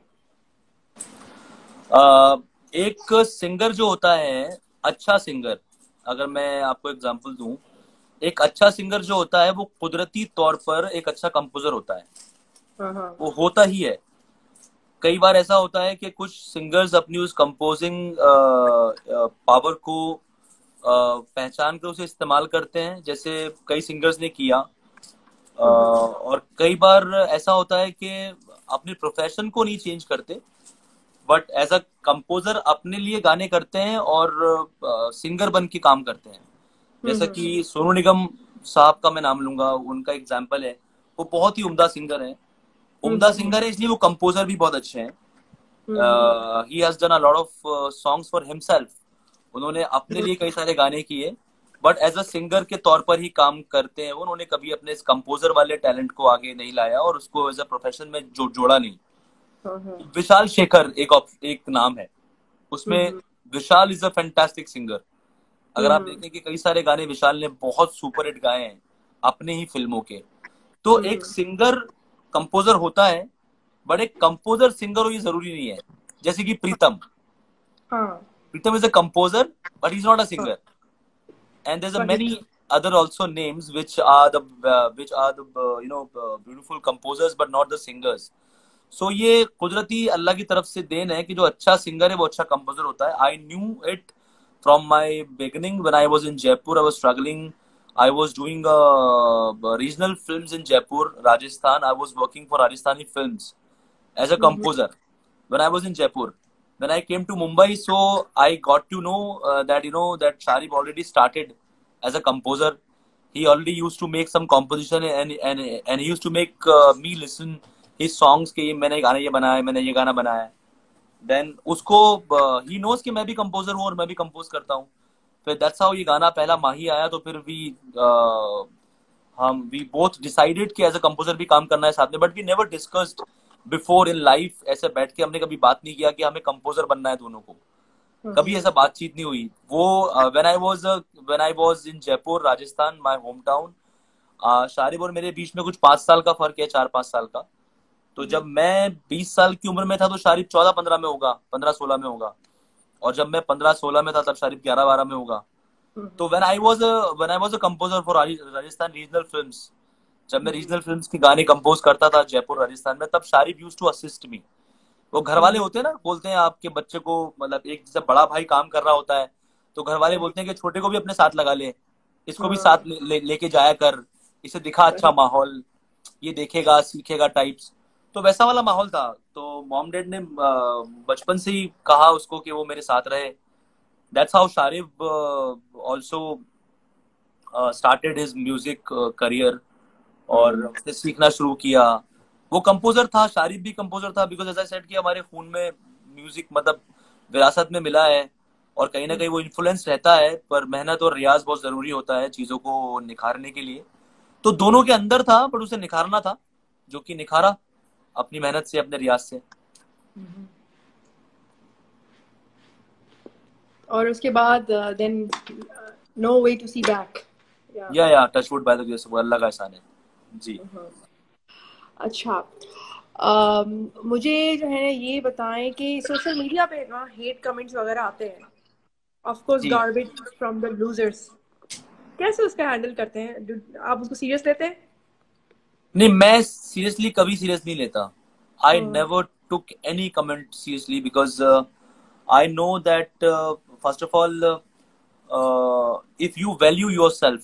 एक सिंगर जो होता है, अच्छा सिंगर, अगर मैं आपको एग्जांपल दूं, एक अच्छा सिंगर जो होता है वो कुदरती तौर पर एक अच्छा कंपोजर होता है। हाँ, वो होता ही है। कई बार ऐसा होता है कि कुछ सिंगर्स अपनी उस कंपोजिंग पावर को पहचान कर उसे इस्तेमाल करते हैं, जैसे कई सिंगर्स ने किया। और कई बार ऐसा होता है कि अपने प्रोफेशन को नहीं चेंज करते, बट एज अ कंपोजर अपने लिए गाने करते हैं और सिंगर बन के काम करते हैं। जैसा कि सोनू निगम साहब का मैं नाम लूंगा, उनका एग्जाम्पल है। वो बहुत ही उम्दा सिंगर है। उम्दा सिंगर है इसलिए वो कंपोजर भी बहुत अच्छे हैं। He has done a lot of songs for himself. उन्होंने अपने लिए कई सारे गाने किए, बट एज अ सिंगर के तौर पर ही काम करते हैं वो। उन्होंने कभी अपने इस कंपोजर वाले टैलेंट को आगे नहीं लाया और उसको एज अ प्रोफेशन में जोड़ा नहीं। विशाल शेखर एक नाम है उसमें। Vishal is a fantastic singer. अगर आप देखें कि कई सारे गाने विशाल ने बहुत सुपर हिट गाए हैं, अपने ही फिल्मों के। तो एक सिंगर कंपोजर होता है, बट एक कंपोजर सिंगर हो ये जरूरी नहीं है। जैसे कि प्रीतम, हाँ Pritam is a composer but is not a हाँ, singer, and there's a but many it's other also names which are the beautiful composers but not the singers. So ये कुदरती अल्लाह की तरफ से देन है कि जो अच्छा सिंगर है वो अच्छा कंपोजर होता है। I knew it from my beginning when I was in Jaipur. I was struggling. I was doing regional films in Jaipur, Rajasthan. I was working for Rajasthani films as a composer when I was in Jaipur. When I came to Mumbai, so I got to know that that Sharif already started as a composer. He already used to make some composition, and he used to make me listen his songs कि मैंने गाना ये बनाया है, मैंने ये गाना बनाया है। देन उसको ही नोज कि मैं भी कंपोजर हूँ और मैं भी कंपोज करता हूँ। फिर दैट्स हाउ ये गाना पहला माही आया। तो फिर वी बोथ डिसाइडेड कि एज अ कंपोजर भी काम करना है साथ में, but we never discussed before in life. ऐसे बैठ के हमने कभी बात नहीं किया कि हमें कंपोजर बनना है दोनों को, कभी ऐसा बातचीत नहीं हुई। वो when I was in Jaipur Rajasthan, my home town, Sharib और मेरे बीच में कुछ 5 साल का फर्क है, 4-5 साल का। तो जब मैं 20 साल की उम्र में था तो शारिब 14-15 में होगा, 15-16 में होगा। और जब मैं 15-16 में था तब शारिब 11-12 में होगा। तो when I was a composer for Rajasthan regional films, जब मैं रीजनल फिल्म्स के गाने कंपोज करता था जयपुर राजस्थान में, तब Sharib used to assist me. वो घर वाले होते हैं ना, बोलते हैं आपके बच्चे को, मतलब एक जैसे बड़ा भाई काम कर रहा होता है तो घर वाले बोलते हैं कि छोटे को भी अपने साथ लगा ले, इसको भी साथ लेके जाया कर, इसे दिखा अच्छा माहौल, ये देखेगा सीखेगा टाइप्स। तो वैसा वाला माहौल था। तो मॉम डैड ने बचपन से ही कहा उसको कि वो मेरे साथ रहे। That's how Sharib also started his music career, और उसने सीखना शुरू किया। वो कंपोजर था, शारिब भी कंपोजर था, बिकॉज ऐसा सेट कि हमारे खून में म्यूजिक मतलब विरासत में मिला है, और कहीं ना कहीं वो इन्फ्लुएंस रहता है। पर मेहनत और रियाज बहुत जरूरी होता है चीजों को निखारने के लिए। तो दोनों के अंदर था, बट उसे निखारना था, जो कि निखारा अपनी मेहनत से, अपने रियाज से। और उसके बाद then no way to see back. या touchwood, by the grace of Allah का एहसान है जी। अच्छा, मुझे जो है ना ये बताएं कि सोशल मीडिया पे ना हेट कमेंट्स वगैरह आते हैं, ऑफ कोर्स जी गार्बेज फ्रॉम द लूजर्स, कैसे उसका हैंडल करते हैं? आप उसको सीरियस लेते हैं? नहीं, मैं सीरियसली कभी सीरियस नहीं लेता। I never took any comment seriously, because I know that first of all if you value yourself,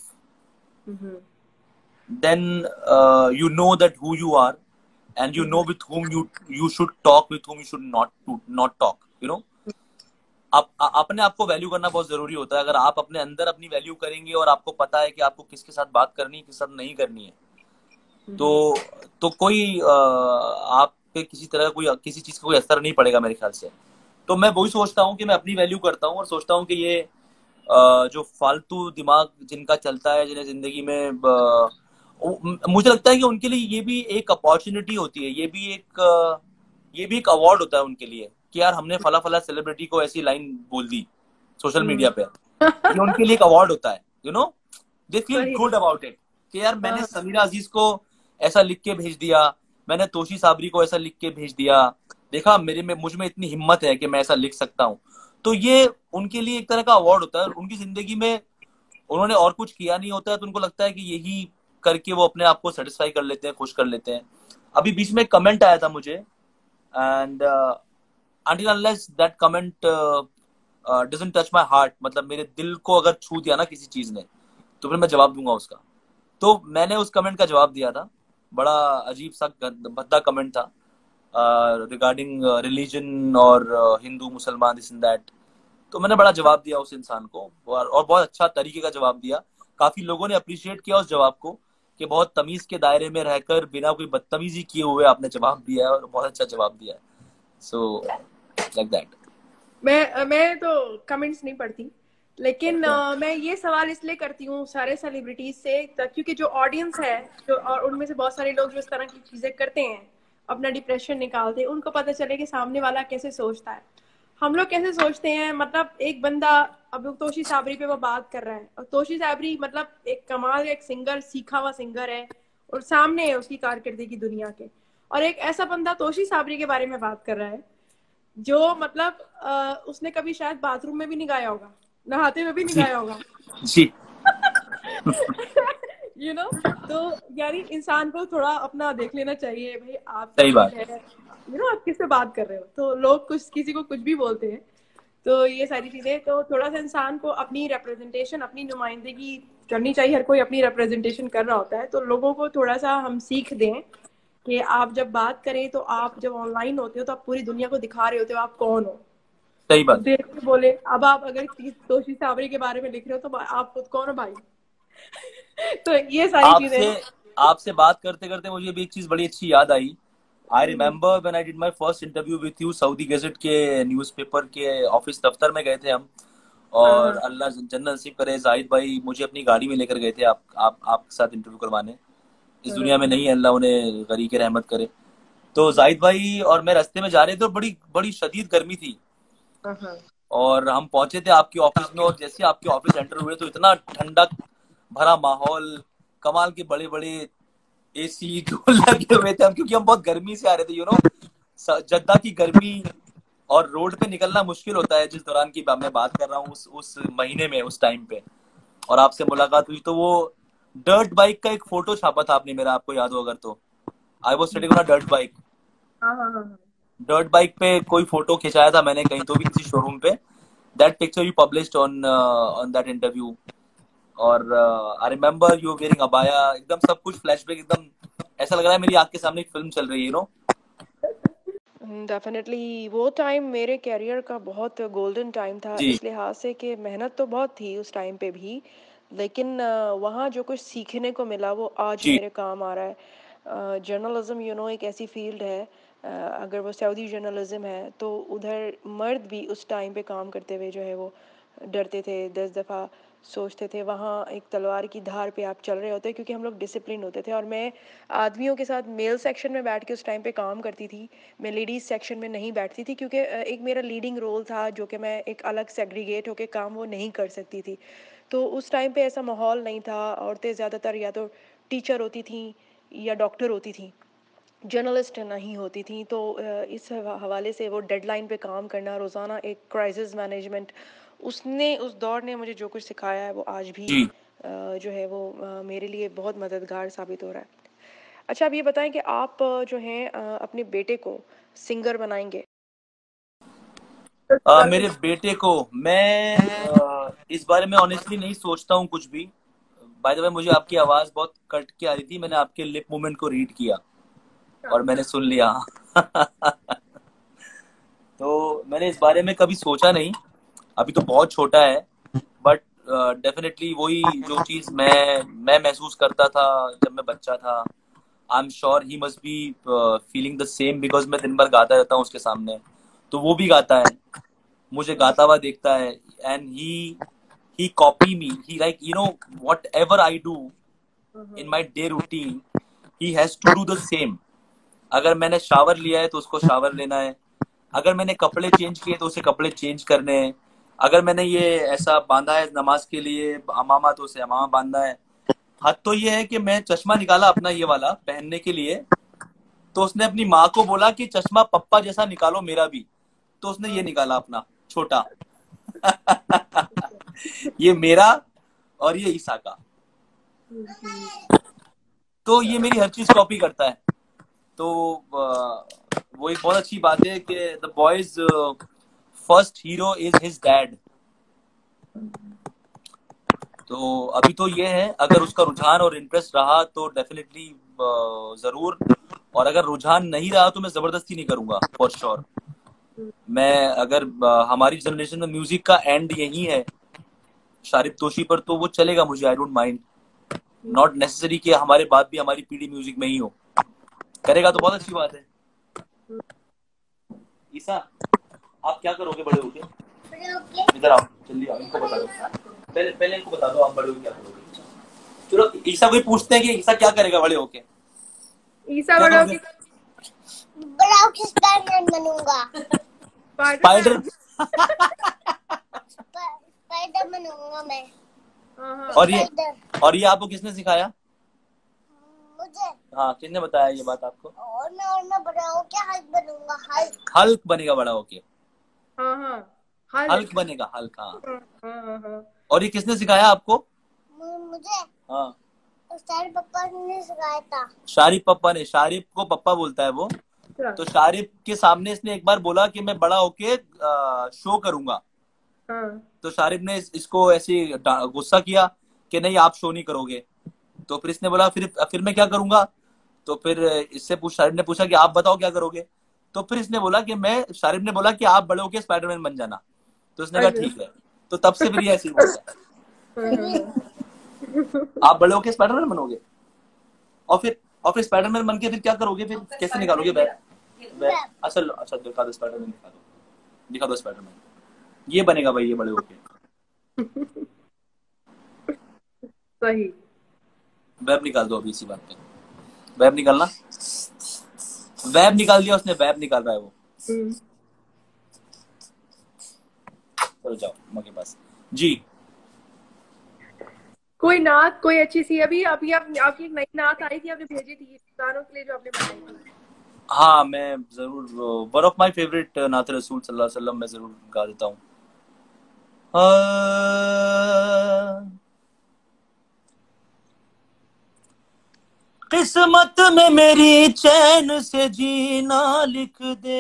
then you know that who you are, and you know with whom you should talk, with whom you should not talk, you know। अपने आप को value करना बहुत जरूरी होता है। अगर आप अपने अंदर अपनी वैल्यू करेंगे और आपको पता है कि आपको किसके साथ बात करनी है, किसके साथ नहीं करनी है, तो कोई आप पे किसी तरह का कोई किसी चीज का कोई असर नहीं पड़ेगा मेरे ख्याल से। तो मैं वही सोचता हूँ कि मैं अपनी वैल्यू करता हूँ, और सोचता हूँ कि ये जो फालतू दिमाग जिनका चलता है, जिन्हें जिंदगी में मुझे लगता है कि उनके लिए ये भी एक अपॉर्चुनिटी होती है, ये भी एक अवार्ड होता है उनके लिए कि यार हमने फला फला सेलिब्रिटी को ऐसी लाइन बोल दी सोशल मीडिया पे। ये उनके लिए एक अवार्ड होता है, you know, they feel good about it कि यार मैंने समीरा अजीज को ऐसा लिख के भेज दिया, मैंने तोशी साबरी को ऐसा लिख के भेज दिया, देखा मुझ में इतनी हिम्मत है कि मैं ऐसा लिख सकता हूँ। तो ये उनके लिए एक तरह का अवार्ड होता है। उनकी जिंदगी में उन्होंने और कुछ किया नहीं होता है, तो उनको लगता है कि यही करके वो अपने आप को सेटिस्फाई कर लेते हैं, खुश कर लेते हैं। अभी बीच में एक कमेंट आया था मुझे, and until unless that comment doesn't touch my heart, मतलब मेरे दिल को अगर छू दिया ना किसी चीज ने, तो फिर मैं जवाब दूंगा उसका। तो मैंने उस कमेंट का जवाब दिया था, बड़ा अजीब सा भद्दा कमेंट था रिगार्डिंग रिलीजन और हिंदू मुसलमान दिस एंड दैट। तो मैंने बड़ा जवाब दिया उस इंसान को, और बहुत अच्छा तरीके का जवाब दिया। काफी लोगों ने अप्रिशिएट किया उस जवाब को कि बहुत तमीज के दायरे में रहकर बिना कोई बदतमीजी किए हुए आपने जवाब दिया है, और बहुत अच्छा जवाब दिया है। So like that. मैं तो कमेंट्स नहीं पढ़ती, लेकिन मैं ये सवाल इसलिए करती हूँ सारे सेलिब्रिटीज से, क्योंकि जो ऑडियंस है जो, और उनमें से बहुत सारे लोग जो इस तरह की चीजें करते हैं, अपना डिप्रेशन निकालते हैं, उनको पता चले कि सामने वाला कैसे सोचता है। हम लोग कैसे सोचते हैं, मतलब एक बंदा, अब तोशी साबरी पे वो बात कर रहा है, और तोशी साबरी मतलब एक कमाल का एक सिंगर, सीखा हुआ सिंगर है, और सामने है उसकी कारकिर्दी की दुनिया के, और एक ऐसा बंदा तोशी साबरी के बारे में बात कर रहा है जो मतलब उसने कभी शायद बाथरूम में भी नहीं गाया होगा, नहाते हुए भी नहीं जी गाया होगा। जी। यू नो तो यानी इंसान को थोड़ा अपना देख लेना चाहिए भाई, आपकी सही फील्ड बात। है, आप किससे बात कर रहे हो। तो लोग कुछ किसी को कुछ भी बोलते हैं, तो ये सारी चीजें, तो थोड़ा सा इंसान को अपनी रिप्रेजेंटेशन, अपनी नुमाइंदगी करनी चाहिए। हर कोई अपनी रिप्रेजेंटेशन कर रहा होता है, तो लोगों को थोड़ा सा हम सीख दें कि आप जब बात करें, तो आप जब ऑनलाइन होते हो तो आप पूरी दुनिया को दिखा रहे होते हो आप कौन हो। सही तो बात। देख के बोले, अब आप अगर तोशी सावरी के बारे में लिख रहे हो तो आप खुद कौन हो भाई। तो ये सारी चीजें आपसे आपसे बात करते करते मुझे भी एक चीज बड़ी अच्छी याद आई। I remember when I did my first interview with you, Saudi Gazette के न्यूज़पेपर के ऑफिस दफ्तर में गए थे हम, हाँ और हाँ अल्लाह जन्नत नसीब करे जाहिद भाई मुझे अपनी गाड़ी में लेकर गए थे आपके साथ इंटरव्यू करवाने। इस दुनिया में नहीं है, अल्लाह उन्हें गरी के रहमत करे। तो जाहिद भाई और मैं रास्ते में जा रहे थे और बड़ी बड़ी शदीद गर्मी थी, हाँ और हम पहुंचे थे आपके ऑफिस में, और जैसे आपके ऑफिस एंटर हुए तो इतना ठंडक भरा माहौल, कमाल के बड़े बड़े एसी जो लगे हुए थे हम, क्योंकि हम बहुत गर्मी से आ रहे थे, जद्दा की गर्मी, और रोड पे निकलना मुश्किल होता है जिस दौरान की मैं बात कर रहा हूँ, उस महीने में, उस टाइम पे। और आपसे मुलाकात हुई तो वो डर्ट बाइक का एक फोटो छापा था आपने मेरा, आपको याद हो अगर तो। I was sitting on a dirt bike. हाँ हाँ हाँ। डर्ट बाइक पे कोई फोटो खिंचाया था मैंने कहीं तो भी, किसी शोरूम पे। That picture you published on that interview. और आई रिमेम्बर यू वेयरिंग अबाया, एकदम सब कुछ फ्लैशबैक, एकदम ऐसा लग रहा है मेरी आंख के सामने एक फिल्म चल रही है, डेफिनेटली वो टाइम मेरे कैरियर का बहुत गोल्डन टाइम था, जी इस लिहाज से कि मेहनत तो बहुत थी उस टाइम पे भी, लेकिन वहाँ जो कुछ सीखने को मिला वो आज जी। मेरे काम आ रहा है। जर्नलिज्म एक ऐसी फील्ड है, अगर वो सऊदी जर्नलिज्म है तो उधर मर्द भी उस टाइम पे काम करते हुए जो है वो डरते थे, 10 दफ़ा सोचते थे। वहाँ एक तलवार की धार पे आप चल रहे होते, क्योंकि हम लोग डिसिप्लिन होते थे, और मैं आदमियों के साथ मेल सेक्शन में बैठ के उस टाइम पे काम करती थी, मैं लेडीज़ सेक्शन में नहीं बैठती थी, क्योंकि एक मेरा लीडिंग रोल था जो कि मैं एक अलग सेग्रीगेट होकर काम वो नहीं कर सकती थी। तो उस टाइम पे ऐसा माहौल नहीं था, औरतें ज़्यादातर या तो टीचर होती थी या डॉक्टर होती थी, जर्नलिस्ट नहीं होती थी। तो इस हवाले से वो डेडलाइन पे काम करना, रोज़ाना एक क्राइसिस मैनेजमेंट, उसने उस दौर ने मुझे जो कुछ सिखाया है वो आज भी जी। जो है वो मेरे लिए बहुत मददगार साबित हो रहा है। अच्छा, अब ये बताएं कि आप जो हैं अपने बेटे को सिंगर बनाएंगे? मेरे बेटे को मैं इस बारे में ऑनेस्टली नहीं सोचता हूँ कुछ भी। बाय द वे मुझे आपकी आवाज बहुत कट के आ रही थी, मैंने आपके लिप मूवमेंट को रीड किया और मैंने सुन लिया। तो मैंने इस बारे में कभी सोचा नहीं, अभी तो बहुत छोटा है, बट डेफिनेटली वही जो चीज मैं महसूस करता था जब मैं बच्चा था, I am sure he must be feeling the same, because मैं दिन भर गाता रहता हूँ उसके सामने, तो वो भी गाता है, मुझे गाता हुआ देखता है, and he copy me, he like whatever I do in my day routine he has to do the same। अगर मैंने शावर लिया है तो उसको शावर लेना है, अगर मैंने कपड़े चेंज किए तो उसे कपड़े चेंज करने हैं, अगर मैंने ये ऐसा बांधा है नमाज के लिए अमामा तो उसे अमामा बांधना है। हद तो ये है कि मैं चश्मा निकाला अपना ये वाला पहनने के लिए, तो उसने अपनी माँ को बोला कि चश्मा पप्पा जैसा निकालो मेरा भी, तो उसने ये निकाला अपना छोटा। ये मेरा और ये ईसा का, तो ये मेरी हर चीज कॉपी करता है। तो वो एक बहुत अच्छी बात है कि the boy's first hero is his dad. तो अभी तो ये है, अगर उसका रुझान और इंटरेस्ट रहा तो डेफिनेटली जरूर, और अगर रुझान नहीं रहा तो मैं जबरदस्ती नहीं करूंगा फॉर श्योर। मैं अगर हमारी जनरेशन में म्यूजिक का एंड यही है शारिब तोशी पर, तो वो चलेगा मुझे, I don't mind. Not necessary कि हमारे बाद भी हमारी पीढ़ी म्यूजिक में ही हो, करेगा तो बहुत अच्छी बात है। ईसा आप क्या करोगे बड़े होके? इधर आओ, जल्दी आओ, इनको बता दो, पहले इनको बता दो आप बड़े होके क्या करोगे। चलो ईसा को पूछते हैं कि ईसा क्या करेगा बड़े होके। ईसा बड़ा बड़ा होके स्पाइडरमैन बनूंगा। स्पाइडर स्पाइडर बनूंगा मैं। हाँ। और ये स्पाइडर आपको किसने सिखाया? मुझे। हाँ, किसने बताया ये बात आपको? और मैं बड़ा होके हल्क बनूंगा। हल्क। हल्क बनेगा बड़ा होके? हाँ हल्क बनेगा, हल्क, हाँ। हाँ। और ये किसने सिखाया आपको? मुझे हाँ, सारे पापा ने सिखाया था। शारिफ पप्पा ने। शारिफ को पप्पा बोलता है वो। तो शारिफ के सामने इसने एक बार बोला कि मैं बड़ा होके शो करूंगा। हाँ। तो शारिफ ने इसको ऐसे गुस्सा किया कि नहीं, आप शो नहीं करोगे। तो फिर इसने बोला फिर मैं क्या करूंगा? तो फिर शारिफ ने पूछा कि आप बताओ क्या करोगे? तो फिर इसने बोला कि शारिफ ने बोला कि आप बड़े होके स्पाइडरमैन बन जाना। तो इसने कहा ठीक है। तो तब से फिर ये ऐसे ही बोलता है, आप बड़े होके स्पाइडरमैन बनोगे। और फिर स्पाइडरमैन बन के फिर क्या करोगे? फिर कैसे निकालोगे वेब? अच्छा दिखा दो स्पाइडरमैन, दिखा दो स्पाइडरमैन। ये बनेगा भाई, ये बड़े होके। सही। वेब निकाल दो अभी इसी बात पे। वेब निकालना। वेब निकाल दिया उसने, वेब निकाल रहा है वो। चलो जाओ अम्मा के पास जी। कोई नात, कोई अच्छी सी अभी अभी आपकी एक नई नात आई थी, आपने भेजी थी गानों के लिए जो आपने बनाई थी। हाँ, मैं जरूर, वन ऑफ माय फेवरेट नात रसूल सल्लल्लाहु अलैहि वसल्लम मैं जरूर गा देता हूँ। किस्मत में मेरी चैन से जीना लिख दे,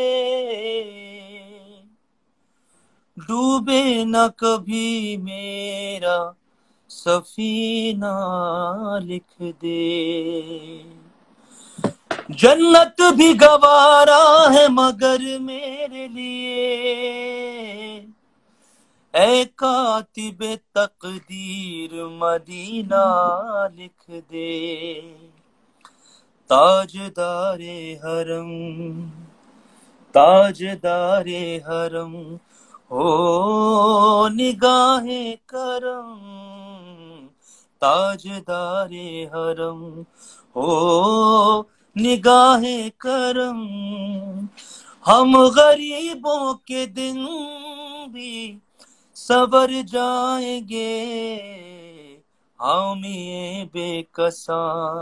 डूबे न कभी मेरा सफीना लिख दे। जन्नत भी गवारा है मगर मेरे लिए, ऐ कातिबे तकदीर मदीना लिख दे। ताजदारे हरम, ताजदारे हरम, हो निगाहे करम, ताजदारे हरम, हो निगाहे करम। हम गरीबों के दिन भी सवर जाएंगे, हामिए बेकसा,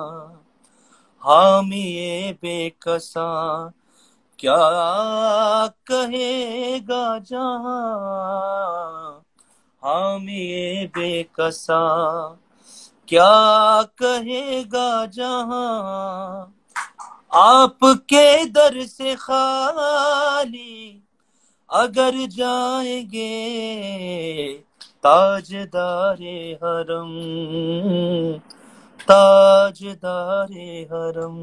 हामिए बेकसा, क्या कहेगा जहां, हामिए बेकसा, क्या कहेगा जहां। आपके दर से खाली अगर जाएंगे, ताजदारे हरम, ताजदारे हरम।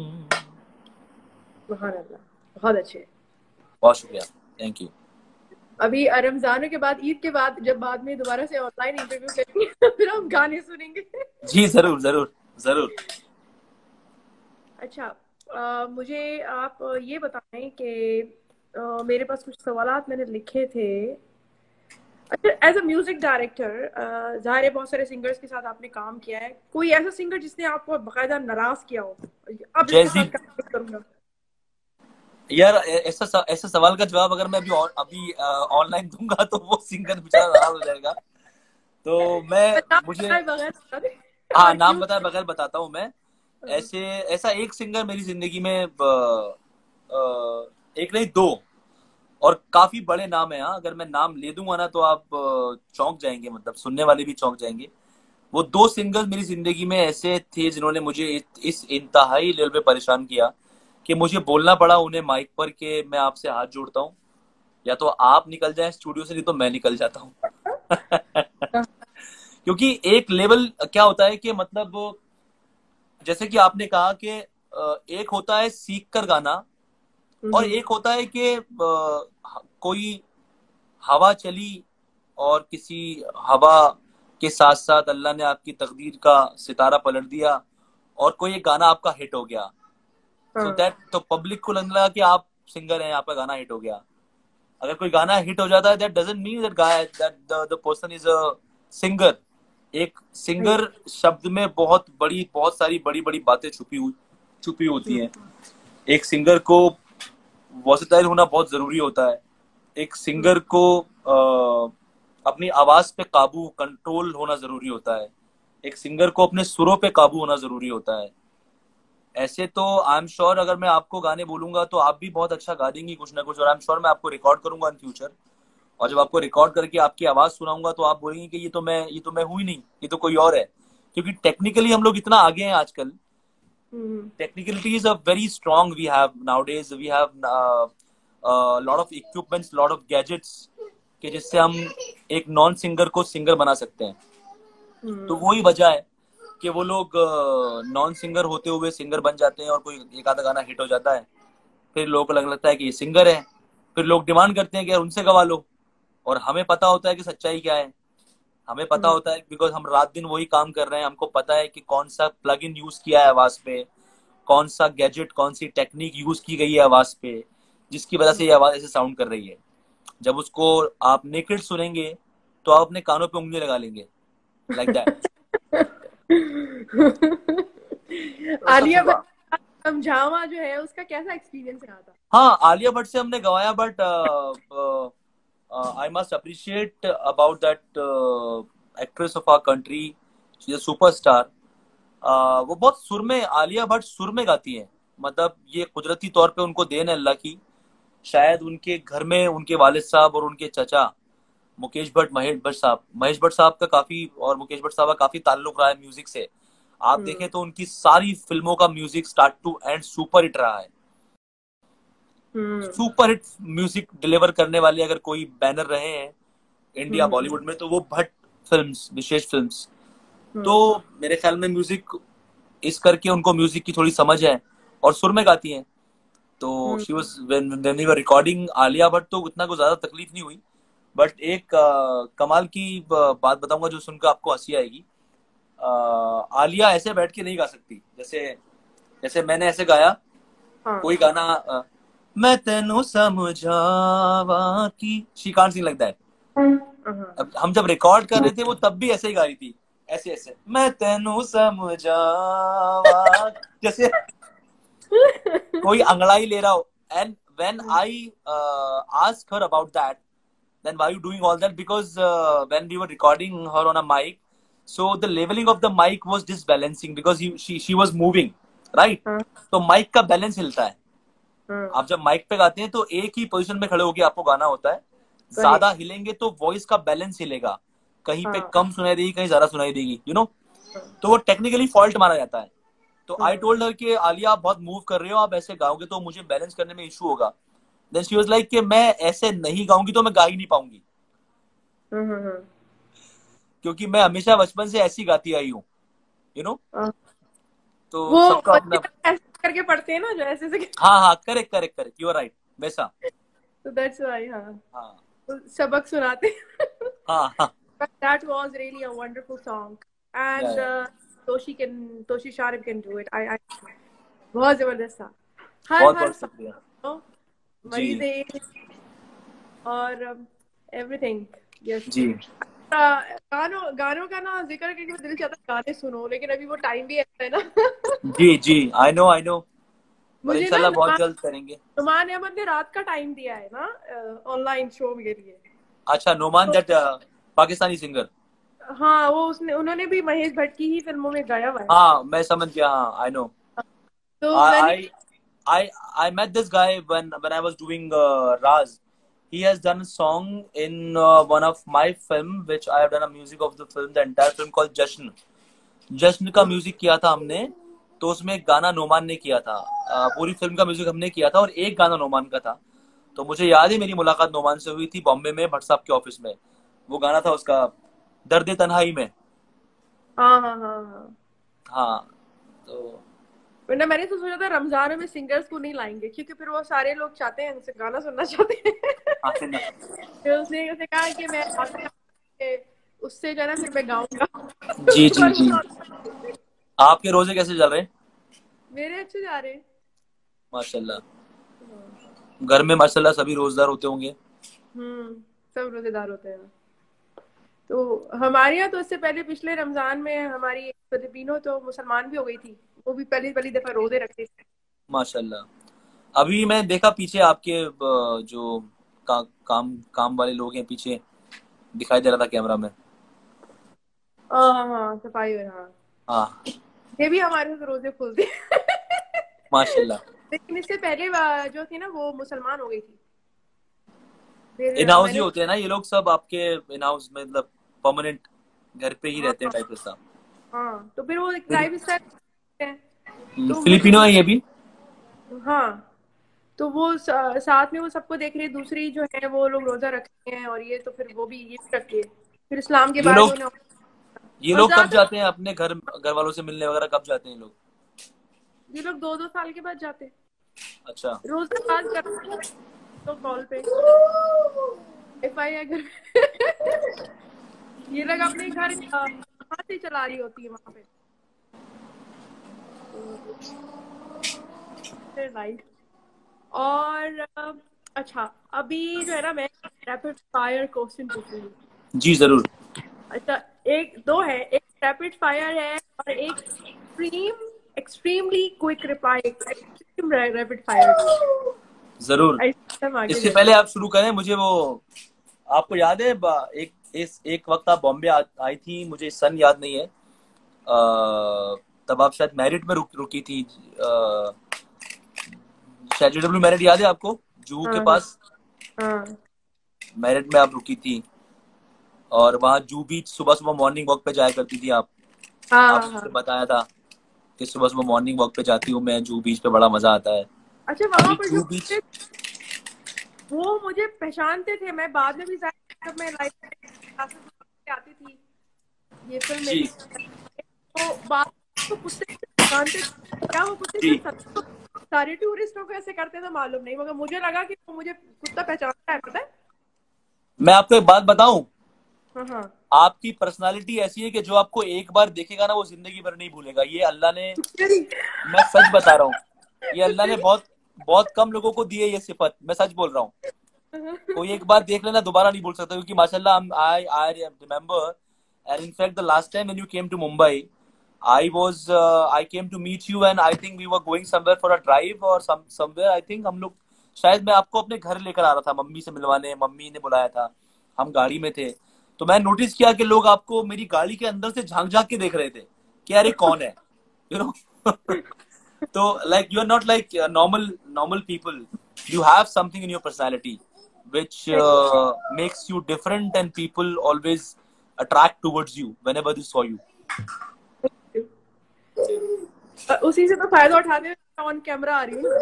सुभान अल्लाह, बहुत अच्छे। बहुत शुक्रिया, थैंक यू। अभी रमजान के बाद, ईद के बाद, जब बाद में दोबारा से ऑनलाइन इंटरव्यू करेंगे फिर हम गाने सुनेंगे। जी जरूर जरूर जरूर। अच्छा, मुझे आप ये बताएं कि मेरे पास कुछ सवालात मैंने लिखे थे। अच्छा, एज अ म्यूजिक डायरेक्टर, जाहिर है बहुत सारे सिंगर्स के साथ आपने काम किया है, कोई ऐसा सिंगर जिसने आपको बाकायदा नाराज किया हो, अब इसके साथ काम करूंगा? यार ऐसा सवाल का जवाब अगर मैं अभी ऑनलाइन दूंगा तो वो सिंगर बेचारा नाराज हो जाएगा। तो मुझे हाँ, नाम बताए बगैर बताता हूँ मैं। ऐसा एक सिंगर मेरी जिंदगी में एक नहीं दो, और काफी बड़े नाम है। हाँ, अगर मैं नाम ले दूंगा ना तो आप चौंक जाएंगे, मतलब सुनने वाले भी चौंक जाएंगे। वो दो सिंगर्स मेरी जिंदगी में ऐसे थे जिन्होंने मुझे इस इंतहाई लेवल पे परेशान किया कि मुझे बोलना पड़ा उन्हें माइक पर कि मैं आपसे हाथ जोड़ता हूँ, या तो आप निकल जाएं स्टूडियो से, नहीं तो मैं निकल जाता हूँ। क्योंकि एक लेवल क्या होता है कि मतलब जैसे कि आपने कहा कि एक होता है सीख कर गाना, और एक होता है कि कोई हवा चली और किसी हवा के साथ साथ अल्लाह ने आपकी तकदीर का सितारा पलट दिया और कोई एक गाना आपका हिट हो गया। सो दैट, तो पब्लिक को लगने लगा कि आप सिंगर हैं, आपका गाना हिट हो गया। अगर कोई गाना हिट हो जाता है, that doesn't mean that the person is a singer. एक सिंगर शब्द में बहुत सारी बड़ी बड़ी बातें छुपी होती हैं। एक सिंगर को वर्सेटाइल होना बहुत जरूरी होता है। एक सिंगर को अपनी आवाज पे काबू कंट्रोल होना जरूरी होता है। एक सिंगर को अपने सुरों पे काबू होना जरूरी होता है। ऐसे तो आई एम श्योर अगर मैं आपको गाने बोलूंगा तो आप भी बहुत अच्छा गा देंगी कुछ ना कुछ, और आई एम श्योर मैं आपको रिकॉर्ड करूंगा इन फ्यूचर। और जब आपको रिकॉर्ड करके आपकी आवाज सुनाऊंगा तो आप बोलेंगे कि ये तो मैं हुई नहीं, ये तो कोई और है। क्योंकि टेक्निकली हम लोग इतना आगे हैं आजकल। Technicality is a very strong we have nowadays. We have lot of equipments, lot of gadgets कि जिससे हम एक नॉन सिंगर को सिंगर बना सकते हैं। तो वही वजह है कि वो लोग नॉन सिंगर होते हुए सिंगर बन जाते हैं और कोई एक आधा गाना हिट हो जाता है, फिर लोगों को लगता है कि ये सिंगर है, फिर लोग डिमांड करते हैं कि यार उनसे गवा लो। और हमें पता होता है कि सच्चाई क्या है। हमें पता होता है बिकॉज हम रात दिन वही काम कर रहे हैं। हमको पता है कि कौन सा प्लग इन यूज किया है आवाज पे, कौन सा गैजेट, कौन सी टेक्निक यूज की गई है आवाज पे, जिसकी वजह से ये आवाज ऐसे साउंड कर रही है। जब उसको आप नेकेड सुनेंगे तो आप अपने कानों पे उंगली लगा लेंगे, लाइक दैट। आलिया भट्ट का समझावा जो है उसका कैसा एक्सपीरियंस रहा था? हाँ, आलिया भट्ट से हमने गवाया, but I must appreciate about that actress of our country, she is a superstar. वो बहुत सुर में, आलिया भट्ट सुर में गाती है। मतलब ये कुदरती तौर पे उनको देन है अल्लाह की। शायद उनके घर में उनके वालिद साहब और उनके चचा मुकेश भट्ट, महेश भट्ट साहब का काफी, और मुकेश भट्ट साहब का काफी ताल्लुक रहा है म्यूजिक से। आप देखें तो उनकी सारी फिल्मों का music start to end super hit रहा है। सुपर हिट म्यूजिक डिलीवर करने वाले अगर कोई बैनर रहे हैं इंडिया बॉलीवुड में तो वो भट्ट फिल्म्स, विशेष फिल्म्स। तो मेरे ख्याल में म्यूजिक इस करके उनको म्यूजिक की थोड़ी समझ है और सुर में गाती हैं। तो she was when we were recording Alia Bhatt तो उतना कुछ ज्यादा तकलीफ नहीं हुई। बट एक कमाल की बात बताऊंगा जो सुनकर आपको हंसी आएगी। आलिया ऐसे बैठ के नहीं गा सकती जैसे जैसे मैंने ऐसे गाया। कोई गाना मैं तेनू समझावा की, she can't sing like that. अब हम जब रिकॉर्ड कर रहे थे वो तब भी ऐसे ही गा रही थी, ऐसे ऐसे मैं तेनू समझावा, जैसे कोई अंगड़ाई ले रहा हो। And when I ask her about that, then why are you doing all that? Because when we were recording her on a mic, so the leveling of the mic was disbalancing because she was moving, right? तो mic का balance हिलता है। आप जब mic पे गाते हैं तो एक ही पोजीशन में खड़े होके आपको गाना होता है। ज्यादा हिलेंगे तो वॉइस का बैलेंस हिलेगा, कहीं पे कम सुनाई देगी, कहीं ज्यादा सुनाई देगी, यू नो। तो वो टेक्निकली फॉल्ट माना जाता है। तो आई टोल्ड हर कि आलिया आप बहुत मूव कर रहे हो, आप ऐसे गाओगे तो मुझे बैलेंस करने में इशू होगा। Then she was like कि मैं ऐसे नहीं गाऊंगी तो मैं गा ही नहीं पाऊंगी। क्योंकि मैं हमेशा बचपन से ऐसी गाती आई हूँ, यू नो। तो वो सबका अपना ऐसे करके पढ़ते हैं ना जो ऐसे से। हाँ हाँ, correct correct correct, you are right, वैसा। तो दैट्स व्हाई हाँ हाँ तो सबक सुनाते हैं। हाँ हाँ, But that was really a wonderful song, and yeah. Toshi Sharif can do it. I बहुत जबरदस्त था। हर बहुत हर बहुत शुक्रिया जी मरीज़ और everything, yes. जी। गानों का ना जिक्र करके मैं दिल चाहता है गाने सुनो, लेकिन अभी वो टाइम भी ऐसा है ना। जी जी, आई नो आई नो, और मुझे इंशाल्लाह ना बहुत जल्द करेंगे। नुमान अहमद ने रात का टाइम दिया है ना ऑनलाइन शो के लिए। अच्छा, नोमान दैट पाकिस्तानी सिंगर। हाँ वो उन्होंने भी महेश भट्ट की ही फिल्मों में गाया हुआ है। हाँ मैं समझ गया, हाँ आई नो। तो I met this guy when I was doing Raz. He has done a song in one of my film, which I have done a music of the film, the entire film called Jashan. जश्न का music किया था हमने, तो उसमें एक गाना नोमान ने किया था। पूरी फिल्म का म्यूजिक हमने किया था और एक गाना नोमान का था। तो मुझे याद है मेरी मुलाकात नोमान से हुई थी बॉम्बे में भट्ट साहब के ऑफिस में। वो गाना था उसका दर्द तन्हाई में। हाँ हाँ हाँ हाँ हाँ, तो वरना मैंने तो सोचा था रमजान में सिंगर्स को नहीं लाएंगे क्योंकि फिर वो सारे लोग चाहते हैं उनसे गाना सुनना चाहते हैं। फिर उसने कहा कि मैं उससे जो है ना फिर मैं गाऊंगा। जी जी जी। आपके रोजे कैसे चल रहे हैं? मेरे अच्छे जा रहे हैं माशाल्लाह। घर में माशाल्लाह सभी रोजदार होते होंगे। सब रोजेदार होते हैं। तो हमारे यहाँ तो इससे पहले पिछले रमजान में हमारी फिलिपिनो तो मुसलमान भी हो गई थी, वो भी पहली दफा रोजे रखते थे। माशाल्लाह। अभी मैं देखा पीछे आपके जो काम वाले लोग हैं पीछे, दिखाई दे रहा था कैमरा में। हाँ सफाई में, हाँ हाँ ये भी हमारे साथ रोजे खुलते हैं। माशाल्लाह। लेकिन इससे पहले जो थी ना वो मुसलमान हो गई थी, फिर इन हाउस ही मैंने, होते हैं ना ये लोग सब आपके, इन हाउस में मतलब परमानेंट घर पे ही हाँ रहते हैं टाइप ऐसा। हाँ तो फिर वो एक लाइफ स्टाइल है, तो फिलिपिनो है मुझे, ये भी। हाँ तो वो साथ में वो सबको देख रही है, दूसरी जो है वो लोग रोजा रखते हैं और ये, तो फिर वो भी ये भी रखती है, फिर इस्लाम के ये बारे में लोग उन्हें, ये और लोग कब ज्यादातर जाते हैं अपने घर वालों से मिलने वगैरह, कब जाते हैं ये लोग? ये लोग 2-2 साल के बाद जाते हैं, अच्छा। रोज बात करते हैं तो कॉल पे, वाईफाई है घर पे। ये लोग अपने घर कहाँ से चला रही होती है वहां पे, फिर लाइफ। और अच्छा, अभी जो है ना मैं रैपिड फायर क्वेश्चन पूछूंगी। जी जरूर। अच्छा, एक दो है, एक रैपिड फायर है और एक extremely quick reply, extreme rapid fire. जरूर। ऐसे हम आगे इससे बढ़े। पहले आप शुरू करें, मुझे वो आपको याद है एक वक्त आप बॉम्बे आई थी, मुझे सन याद नहीं है। तब आप शायद मैरिट में रुकी थी, शायद JW मैरिट याद है आपको, जुहू के हाँ हाँ पास हाँ मैरिट में आप रुकी थी, और वहाँ जू बीच सुबह सुबह मॉर्निंग वॉक पे जाया करती थी आप। हाँ हाँ आपने हाँ। मुझे बताया था कि सुबह सुबह मॉर्निंग वॉक पे जाती हूँ मैं जू बीच पे, बड़ा मजा आता है। अच्छा, वहां अभी पर जो जू बीच। वो मुझे पहचानते थे, मैं बाद में भी जब मैं लाइफ क्लासेस में आती थी ये फिल्म जी मेकिंग, तो बाद तो कुत्ते पहचानते थे। क्या वो कुत्ते जी। सिर्फ सारे टूरिस्टों को ऐसे करते थे मालूम नहीं, मगर मुझे लगा कि वो मुझे कुत्ता पहचानता है, पता है। मैं आपको एक बात बताऊं, हाँ हाँ। आपकी पर्सनालिटी ऐसी है कि जो आपको एक बार देखेगा ना वो जिंदगी भर नहीं भूलेगा, ये अल्लाह ने, कुत्ते की मैं सच बता रहा हूँ, ये अल्लाह कुत्ते ने की बहुत बहुत कम लोगों को दी है ये सिफत, मैं सच बोल रहा हूँ। कोई एक बार देख लेना दोबारा नहीं भूल सकता, क्योंकि माशाल्लाह I remember, and in fact the last time when you came to Mumbai, I came to meet you and I think we were going somewhere for a drive or somewhere, I think हम लोग, शायद मैं आपको अपने घर लेकर आ रहा था मम्मी से मिलवाने, मम्मी ने बुलाया था, हम गाड़ी में थे, तो मैं नोटिस किया कि लोग आपको मेरी गाड़ी के अंदर से झांक झांक के देख रहे थे कि यार ये कौन है, यू नो। तो like you are not like normal people, you have something in your personality which makes you different and people always attract towards you whenever they saw you. उसी से तो फायदा उठाते हुए ऑन कैमरा आ रही हूँ ना।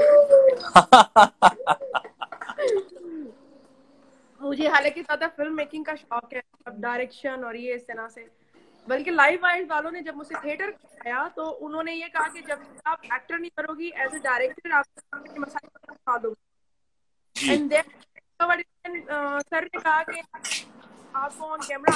मुझे हालांकि ज्यादा फिल्म मेकिंग का शौक है, अब डायरेक्शन और ये इस तरह से, बल्कि लाइव वाइज वालों ने जब मुझसे थिएटर आया तो उन्होंने ये कहा कि जब आप एक्टर नहीं करोगी, एज ए डायरेक्टर आपके मसाले बता दो। जी एंड देन सर ने कहा कि आपको ऑन कैमरा,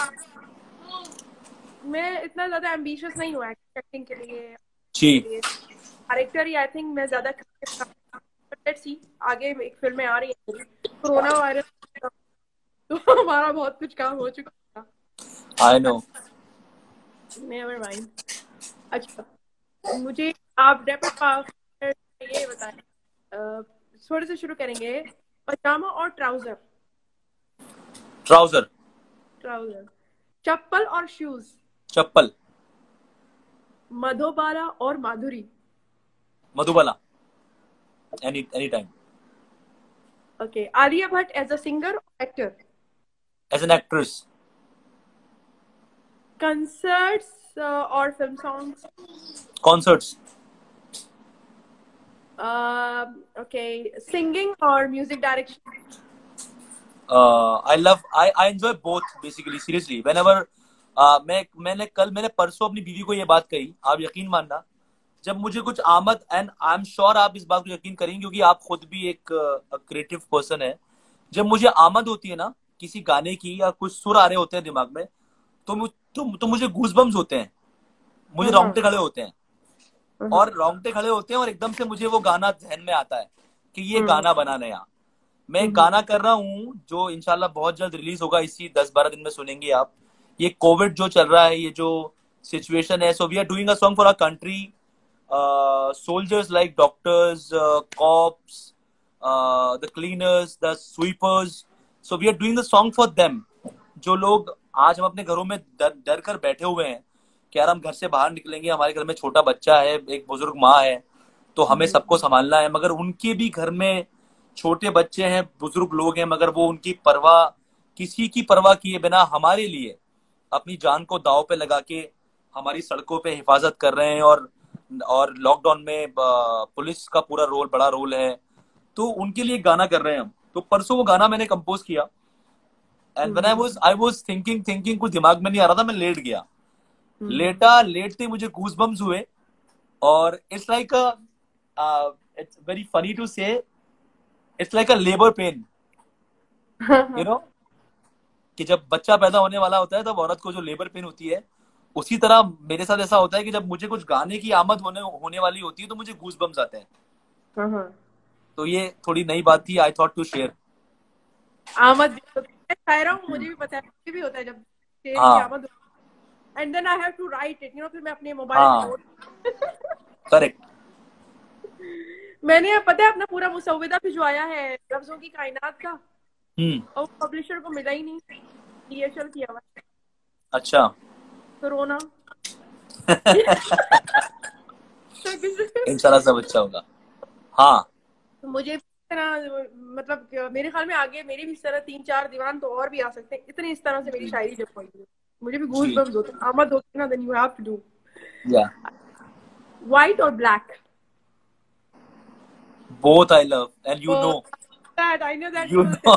मैं इतना ज्यादा एम्बिशियस नहीं हूँ एक्टिंग के लिए, जी। डायरेक्टर ही आई थिंक मैं ज्यादा, लेट्स सी आगे एक फिल्में आ रही हैं, कोरोना वायरस तो हमारा बहुत कुछ काम हो चुका था। I know. Never mind. अच्छा, मुझे आप रैपिड फायर ये बताएं, थोड़े से शुरू करेंगे, पजामा और ट्राउजर। Trouser. ट्राउजर। चप्पल और शूज। चप्पल। मधुबाला और Madhuri. Madhubala. Anytime. Okay, Alia Bhatt as a singer और actor. As an actress. Concerts और film songs. Concerts. Okay, singing और music direction. I enjoy both basically, seriously. Whenever मैंने परसों अपनी बीवी को ये बात कही, आप यकीन मानना, जब मुझे कुछ आमद, एंड आई एम श्योर आप इस बात को यकीन करेंगे क्योंकि आप खुद भी एक क्रिएटिव पर्सन है, जब मुझे आमद होती है ना किसी गाने की या कुछ सुर आ रहे होते हैं दिमाग में, तो मुझे गूजबम्स होते हैं, मुझे रोंगटे खड़े होते हैं, और रोंगटे खड़े होते हैं और एकदम से मुझे वो गाना ध्यान में आता है कि ये गाना बना नया। मैं एक गाना कर रहा हूँ जो इंशाल्लाह बहुत जल्द रिलीज होगा, इसी 10-12 दिन में सुनेंगे आप। ये कोविड जो चल रहा है, ये जो सिचुएशन है, so we are doing a song for our country, soldiers like doctors, cops, the cleaners, the sweepers, so we are doing the song for them, जो लोग आज हम अपने घरों में डर कर बैठे हुए हैं कि यार हम घर से बाहर निकलेंगे, हमारे घर में छोटा बच्चा है, एक बुजुर्ग माँ है, तो हमें सबको संभालना है, मगर उनके भी घर में छोटे बच्चे हैं, बुजुर्ग लोग हैं, मगर वो उनकी परवाह, किसी की परवाह किए बिना हमारे लिए अपनी जान को दांव पे लगा के हमारी सड़कों पे हिफाजत कर रहे हैं। और लॉकडाउन में पुलिस का पूरा रोल, बड़ा रोल है, तो उनके लिए गाना कर रहे हैं हम। तो परसों वो गाना मैंने कंपोज किया, and when I was thinking कुछ दिमाग में नहीं आ रहा था, मैं लेट गया। लेटते मुझे गूज़बम्स हुए, और it's like it's very funny to say, it's like a labour pain, you know, कि जब बच्चा पैदा होने वाला होता है तब औरत को जो लेबर पेन होती है, उसी तरह मेरे साथ ऐसा होता है कि जब मुझे कुछ गाने की आमद होने वाली होती है तो मुझे गूज़बम्स आते हैं। तो ये थोड़ी नई बात थी, आई थॉट टू शेयर। आमद भी होती है, शायरा हूँ, मुझे भी पता है, मुझे भी होता है जब शेर की हाँ आमद, and then I have to write it, फिर मैं अपने मोबाइल हाँ, में नोट करेक्ट। मैंने पता है अपना पूरा मुसव्विदा भिजवाया है लफ्जों की कायनात का, और पब्लिशर को मिला ही नहीं, DHL किया हुआ। अच्छा। कोरोना। इंशाल्लाह सब अच्छा होगा। हाँ, तो मुझे भी इस तरह, मतलब मेरे ख्याल में आगे मेरे भी इस तरह 3-4 दीवान तो और भी आ सकते हैं, इतनी इस तरह से मेरी शायरी जब हुई है, मुझे भी गूज बम्स होते हैं, आमद होती है ना, then you have to do या व्हाइट और black, both I love, and you know, that I know that you know.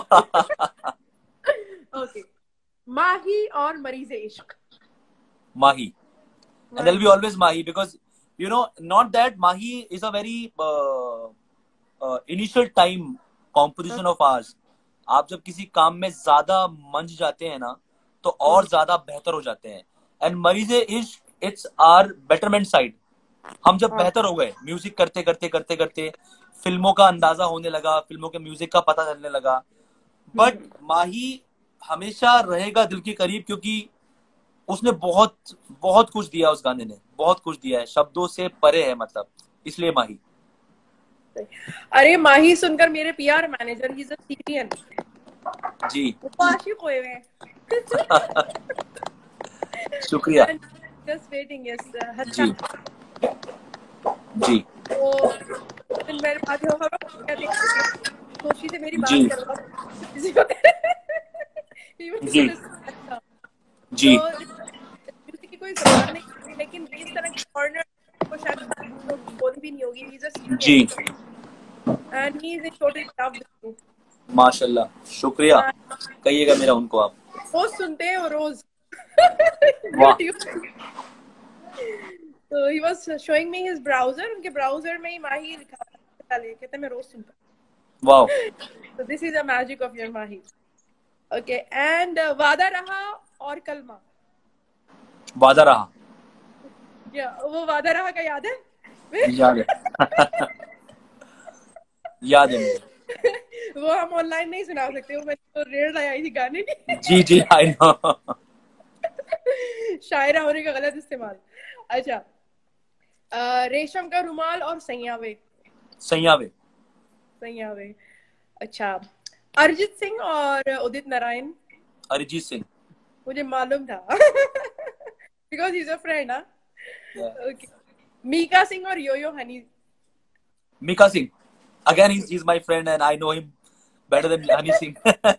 okay, Mahi और मरीज़ इश्क। Mahi, and there'll be always Mahi, because you know, not that Mahi is a very initial time composition of ours. आप जब किसी काम में ज्यादा मंझ जाते हैं ना, तो और ज्यादा बेहतर हो जाते हैं। एंड मरीज़ इश्क, इट्स आर बेटरमेंट साइड। हम जब बेहतर हो गए म्यूजिक करते करते करते करते, फिल्मों का अंदाजा होने लगा, फिल्मों के म्यूजिक का पता चलने लगा, बट माही हमेशा रहेगा दिल के करीब, क्योंकि उसने बहुत बहुत कुछ दिया, उस गाने ने बहुत कुछ दिया है, शब्दों से परे है, मतलब इसलिए माही। अरे माही सुनकर मेरे PR manager, he is a Syrian जी, वो आशिक हुए हैं। शुक्रिया। जस्ट वेटिंग, यस जी जी तो दिन मेरे बात हो खुशी से मेरी बात जी कर रहा जी अच्छा, जी तो म्यूजिक की कोई जबान नहीं, लेकिन इस तरह की कॉर्नर को शायद बोली भी नहीं होगी, ही इज अ जी, and he is in total love with you. माशाल्लाह, शुक्रिया, कहिएगा मेरा उनको आप। रोज सुनते हैं वो रोज वाह। YouTube। तो he was showing me his browser, उनके ब्राउजर में ही माही लिखा था, कहते मैं रोज सुनता हूँ। Wow. So this is the magic of your Mahi. Okay, and वादा रहा और कलमा। वादा रहा, वो वादा रहा का याद है? याद है। याद है मुझे। वो हम ऑनलाइन नहीं सुना सकते, वो मैंने तो रेड आई थी गाने की। जी जी, आई नो। शायरा होने का गलत इस्तेमाल। अच्छा, रेशम का रुमाल और सैयावे। सैयावे। सैयावे, अच्छा। अरिजीत सिंह और उदित नारायण। अरिजीत सिंह। मुझे मालूम था because he is a friend. Okay, Mika Singh और yo yo Honey. Mika Singh, again he's my friend and I know him better than Hani Singh.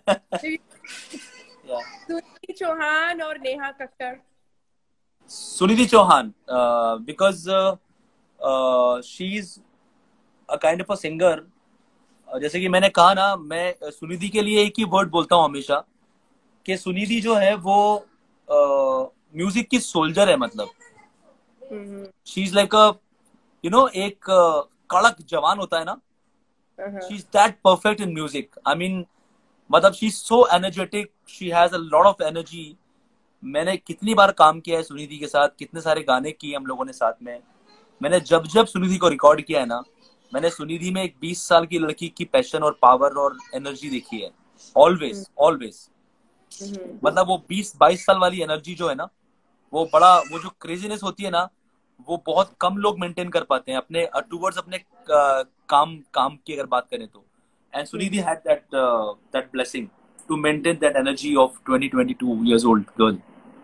Yeah. Sunidhi Chauhan और Neha Kakkar. Sunidhi Chauhan, because she's a kind of a singer. जैसे कि मैंने कहा ना, मैं सुनिधि के लिए एक ही वर्ड बोलता हूँ हमेशा, कि सुनिधि जो है वो म्यूजिक की सोल्जर है, मतलब she is like a, you know, एक कड़क जवान होता है ना, she is that perfect in music. I mean, मतलब she is so energetic, she has a lot of energy. मैंने कितनी बार काम किया है सुनिधि के साथ, कितने सारे गाने किए हम लोगों ने साथ में। मैंने जब जब सुनिधि को रिकॉर्ड किया है ना, मैंने सुनिधि में एक 20 साल की लड़की की पैशन और पावर और एनर्जी देखी है, ऑलवेज ऑलवेज। मतलब वो 20-22 साल वाली एनर्जी जो है ना, वो बड़ा, वो जो क्रेजीनेस होती है ना, वो बहुत कम लोग मेंटेन कर पाते हैं अपने टूवर्ड्स अपने काम की अगर बात करें तो। And Sunidhi had that blessing to maintain that energy of 20-22 years old girl.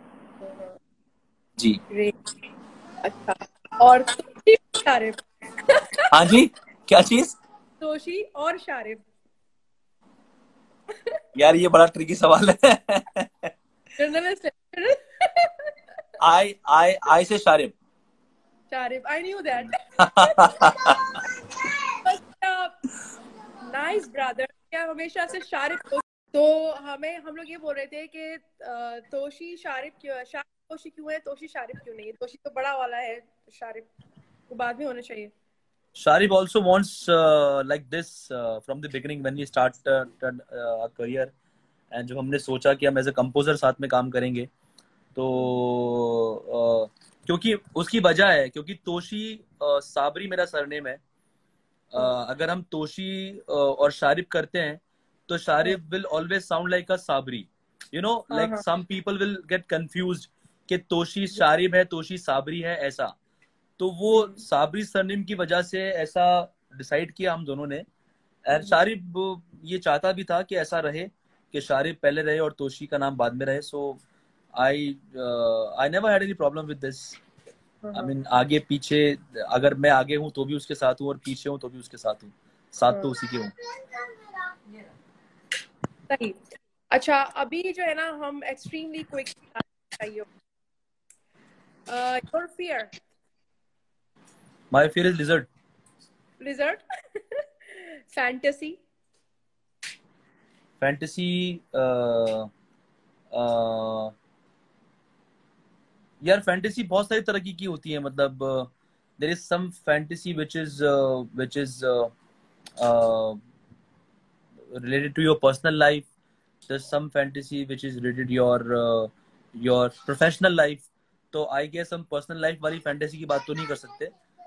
जी. Great. अच्छा, और तोशी और शारिब? हाँ जी, क्या चीज? तोशी और शारिब? यार ये बड़ा ट्रिकी सवाल है. Journalist. I say Sharib. Sharib, I knew that. Nice brother. क्या हमेशा से शारिब? तो हम लोग ये बोल रहे थे कि तोशी शारिब क्यों, शारिब तोशी क्यों है, तोशी शारिब क्यों नहीं है? तोशी तो बड़ा वाला है, शारिब को बाद में होना चाहिए. Sharif also wants like this from the beginning when we start our career, and जब हमने सोचा कि हम एज ए कंपोजर साथ में काम करेंगे, तो क्योंकि उसकी वजह है, क्योंकि तोशी साबरी मेरा सरनेम है. अगर हम तोशी और शारिब करते हैं तो Sharib will always sound like a Sabri, you know, like some people will get confused कि तोशी शारिब है, तोशी साबरी है, ऐसा. तो वो साबरी सरनेम की वजह से ऐसा डिसाइड किया हम दोनों ने. एंड शारिब ये चाहता भी था कि ऐसा रहे कि शारिब पहले रहे और तोशी का नाम बाद में रहे. So I never had any problem with this. I mean आगे पीछे, अगर मैं आगे हूँ तो भी उसके साथ हूँ और पीछे हूँ तो भी उसके साथ हूँ. साथ तो उसी के हूँ. सही. अच्छा, अभी जो है ना, हम एक्सट्रीमली क्विक चाहिए. Your fear? My fear is lizard. Lizard. Fantasy? Fantasy यार फैंटेसी बहुत सारी तरह की होती है. मतलब there is some fantasy which is related to your personal life. There's some fantasy which is related your professional life. तो आई गेस हम पर्सनल लाइफ वाली फैंटेसी की बात तो नहीं कर सकते.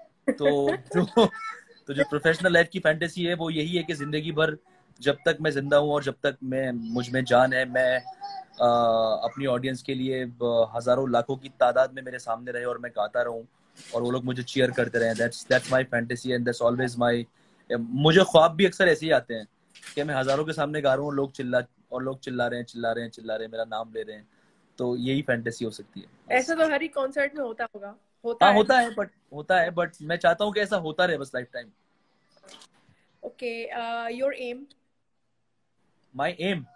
तो जो प्रोफेशनल लाइफ की फैंटेसी है वो यही है कि जिंदगी भर जब तक मैं जिंदा हूँ और जब तक मैं मुझ में जान है, मैं अपनी ऑडियंस के लिए हजारों लाखों की तादाद में मेरे सामने रहे और मैं गाता रहूं और वो लोग मुझे चीयर करते रहे. That's my fantasy and that's always my. मुझे ख्वाब भी अक्सर ऐसे ही आते हैं कि मैं हजारों के सामने गा रहा हूँ, लोग चिल्ला रहे हैं, मेरा नाम ले रहे हैं. तो यही फैंटेसी हो सकती है. ऐसा तो हर ही कॉन्सर्ट में होता होगा. हाँ होता है बट मैं चाहता हूँ कि ऐसा होता रहे बस life time. Okay, your aim? My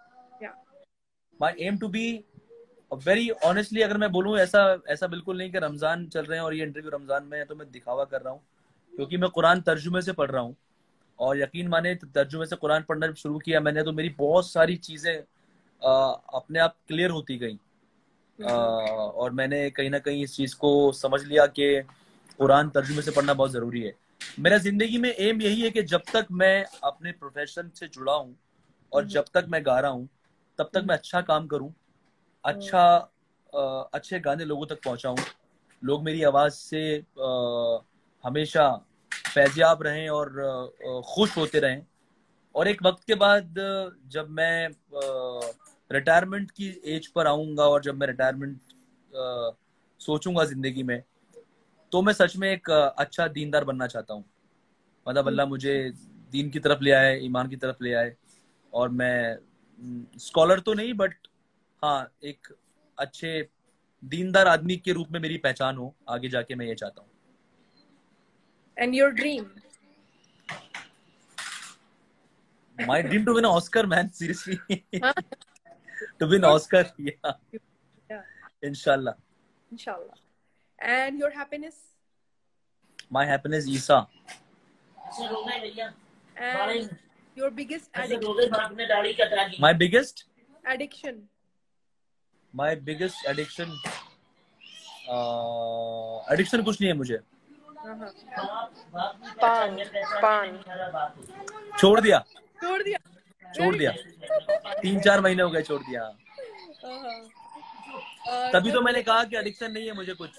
aim to be very honestly, अगर मैं बोलूँ, ऐसा बिल्कुल नहीं कि रमजान चल रहे हैं और ये इंटरव्यू रमजान में है तो मैं दिखावा कर रहा हूँ, क्योंकि मैं कुरान तर्जुमे से पढ़ रहा हूँ. और यकीन माने तर्जुमे से कुरान पढ़ना शुरू किया मैंने तो मेरी बहुत सारी चीजें अपने आप क्लियर होती गई. और मैंने कहीं ना कहीं इस चीज को समझ लिया कि कुरान तर्जुमे से पढ़ना बहुत जरूरी है. मेरा जिंदगी में एम यही है कि जब तक मैं अपने प्रोफेशन से जुड़ा हूँ और जब तक मैं गा रहा हूँ तब तक मैं अच्छा काम करूँ, अच्छे गाने लोगों तक पहुंचाऊं, लोग मेरी आवाज से हमेशा फैजियाब रहें और खुश होते रहें. और एक वक्त के बाद जब मैं रिटायरमेंट की एज पर आऊंगा और जब मैं रिटायरमेंट सोचूंगा जिंदगी में, तो मैं सच में एक अच्छा दीनदार बनना चाहता हूँ. मतलब अल्लाह मुझे दीन की तरफ ले आए, ईमान की तरफ ले आए, और मैं स्कॉलर तो नहीं बट हाँ एक अच्छे दीनदार आदमी के रूप में मेरी पहचान हो आगे जाके. मैं ये चाहता हूँ. And your dream? My dream to win an Oscar, man. Seriously. To win Oscar. Yeah. Inshallah. And your happiness? My happiness, Isa. And your biggest addiction? My biggest? Addiction. My biggest addiction? Addiction कुछ नहीं है मुझे. पान. छोड़ दिया. 3-4 महीने हो गए छोड़ दिया. तभी तो मैंने कहा कि एडिक्शन नहीं है मुझे कुछ.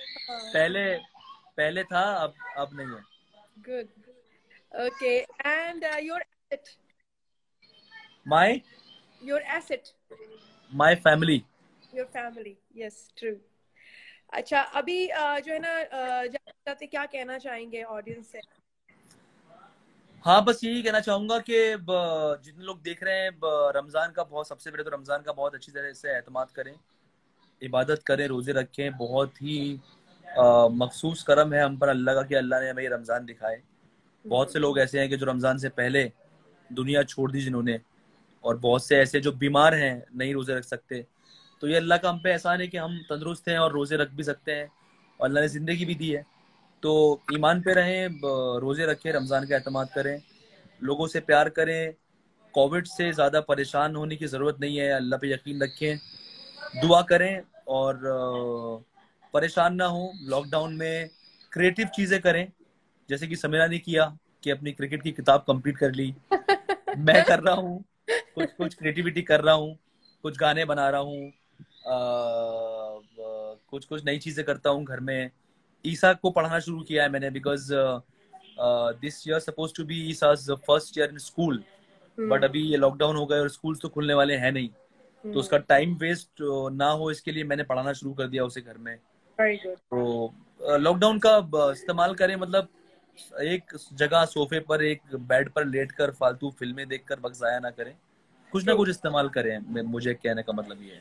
पहले था, अब नहीं है. Good. Okay. And your asset? Your asset? My family. Your family. Yes, true. अच्छा, अभी जो है ना, क्या कहना चाहेंगे ऑडियंस से? हाँ, बस यही कहना चाहूंगा कि जितने लोग देख रहे हैं, रमजान का बहुत, सबसे पहले तो रमजान का बहुत अच्छी तरह से एहतमाद करें, इबादत करें, रोजे रखें। बहुत ही मखसूस करम है हम पर अल्लाह का कि अल्लाह ने हमें ये रमजान दिखाए। बहुत से लोग ऐसे हैं कि जो रमजान से पहले दुनिया छोड़ दी जिन्होंने, और बहुत से ऐसे जो बीमार हैं, नहीं रोजे रख सकते। तो ये अल्लाह का हम पे एहसान है कि हम तंदुरुस्त हैं और रोजे रख भी सकते हैं, और अल्लाह ने जिंदगी भी दी है। तो ईमान पे रहें, रोजे रखें, रमजान का एहतमाद करें, लोगों से प्यार करें। कोविड से ज्यादा परेशान होने की जरूरत नहीं है, अल्लाह पे यकीन रखें, दुआ करें, और परेशान ना हो। लॉकडाउन में क्रिएटिव चीजें करें, जैसे कि समीरा ने किया कि अपनी क्रिकेट की किताब कंप्लीट कर ली। मैं कर रहा हूँ, कुछ कुछ क्रिएटिविटी कर रहा हूँ, कुछ गाने बना रहा हूँ, कुछ कुछ नई चीजें करता हूँ घर में। ईसा को पढ़ाना शुरू किया है मैंने, because this year suppose to be ईसा's first year in school, but अभी ये लॉकडाउन हो गए और स्कूल्स तो खुलने वाले हैं नहीं, तो उसका टाइम वेस्ट ना हो इसके लिए मैंने पढ़ाना शुरू कर दिया उसे घर में। Very good. तो लॉकडाउन का इस्तेमाल करें, मतलब एक जगह सोफे पर, एक बेड पर लेटकर फालतू फिल्में देखकर वक्त जाया ना करें, कुछ ना कुछ इस्तेमाल करें। मुझे कहने का मतलब ये है।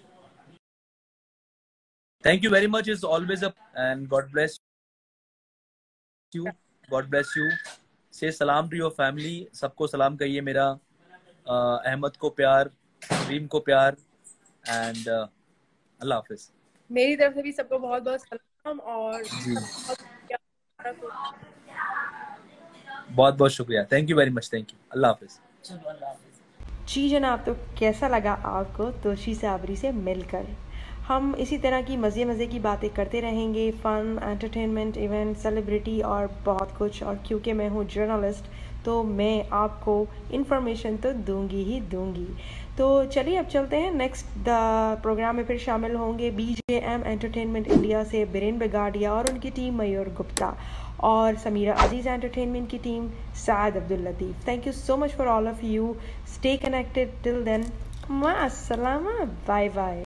Thank you very much, is always up, and God bless you, God bless you. Say सलाम टू योर फैमिली, सबको सलाम कहिए मेरा, अहमद को प्यार, रीम को प्यार, एंड अल्लाह हाफिज। मेरी तरफ से भी सबको बहुत बहुत सलाम, और जी, बहुत बहुत शुक्रिया, thank you very much, thank you, अल्लाह हाफिज। जी जनाब, तो कैसा लगा आपको तोशी साबरी से मिलकर? हम इसी तरह की मज़े मज़े की बातें करते रहेंगे, फ़न, एंटरटेनमेंट, इवेंट, सेलिब्रिटी और बहुत कुछ। और क्योंकि मैं हूँ जर्नलिस्ट, तो मैं आपको इन्फॉर्मेशन तो दूंगी ही दूंगी। तो चलिए अब चलते हैं नेक्स्ट प्रोग्राम में। फिर शामिल होंगे BJM एंटरटेनमेंट इंडिया से बिरेन बेगाडिया और उनकी टीम मयूर गुप्ता, और समीरा अजीज़ एंटरटेनमेंट की team Saad Abdul Latif. Thank you so much for all of you. Stay connected till then. Ma assalama. Bye bye.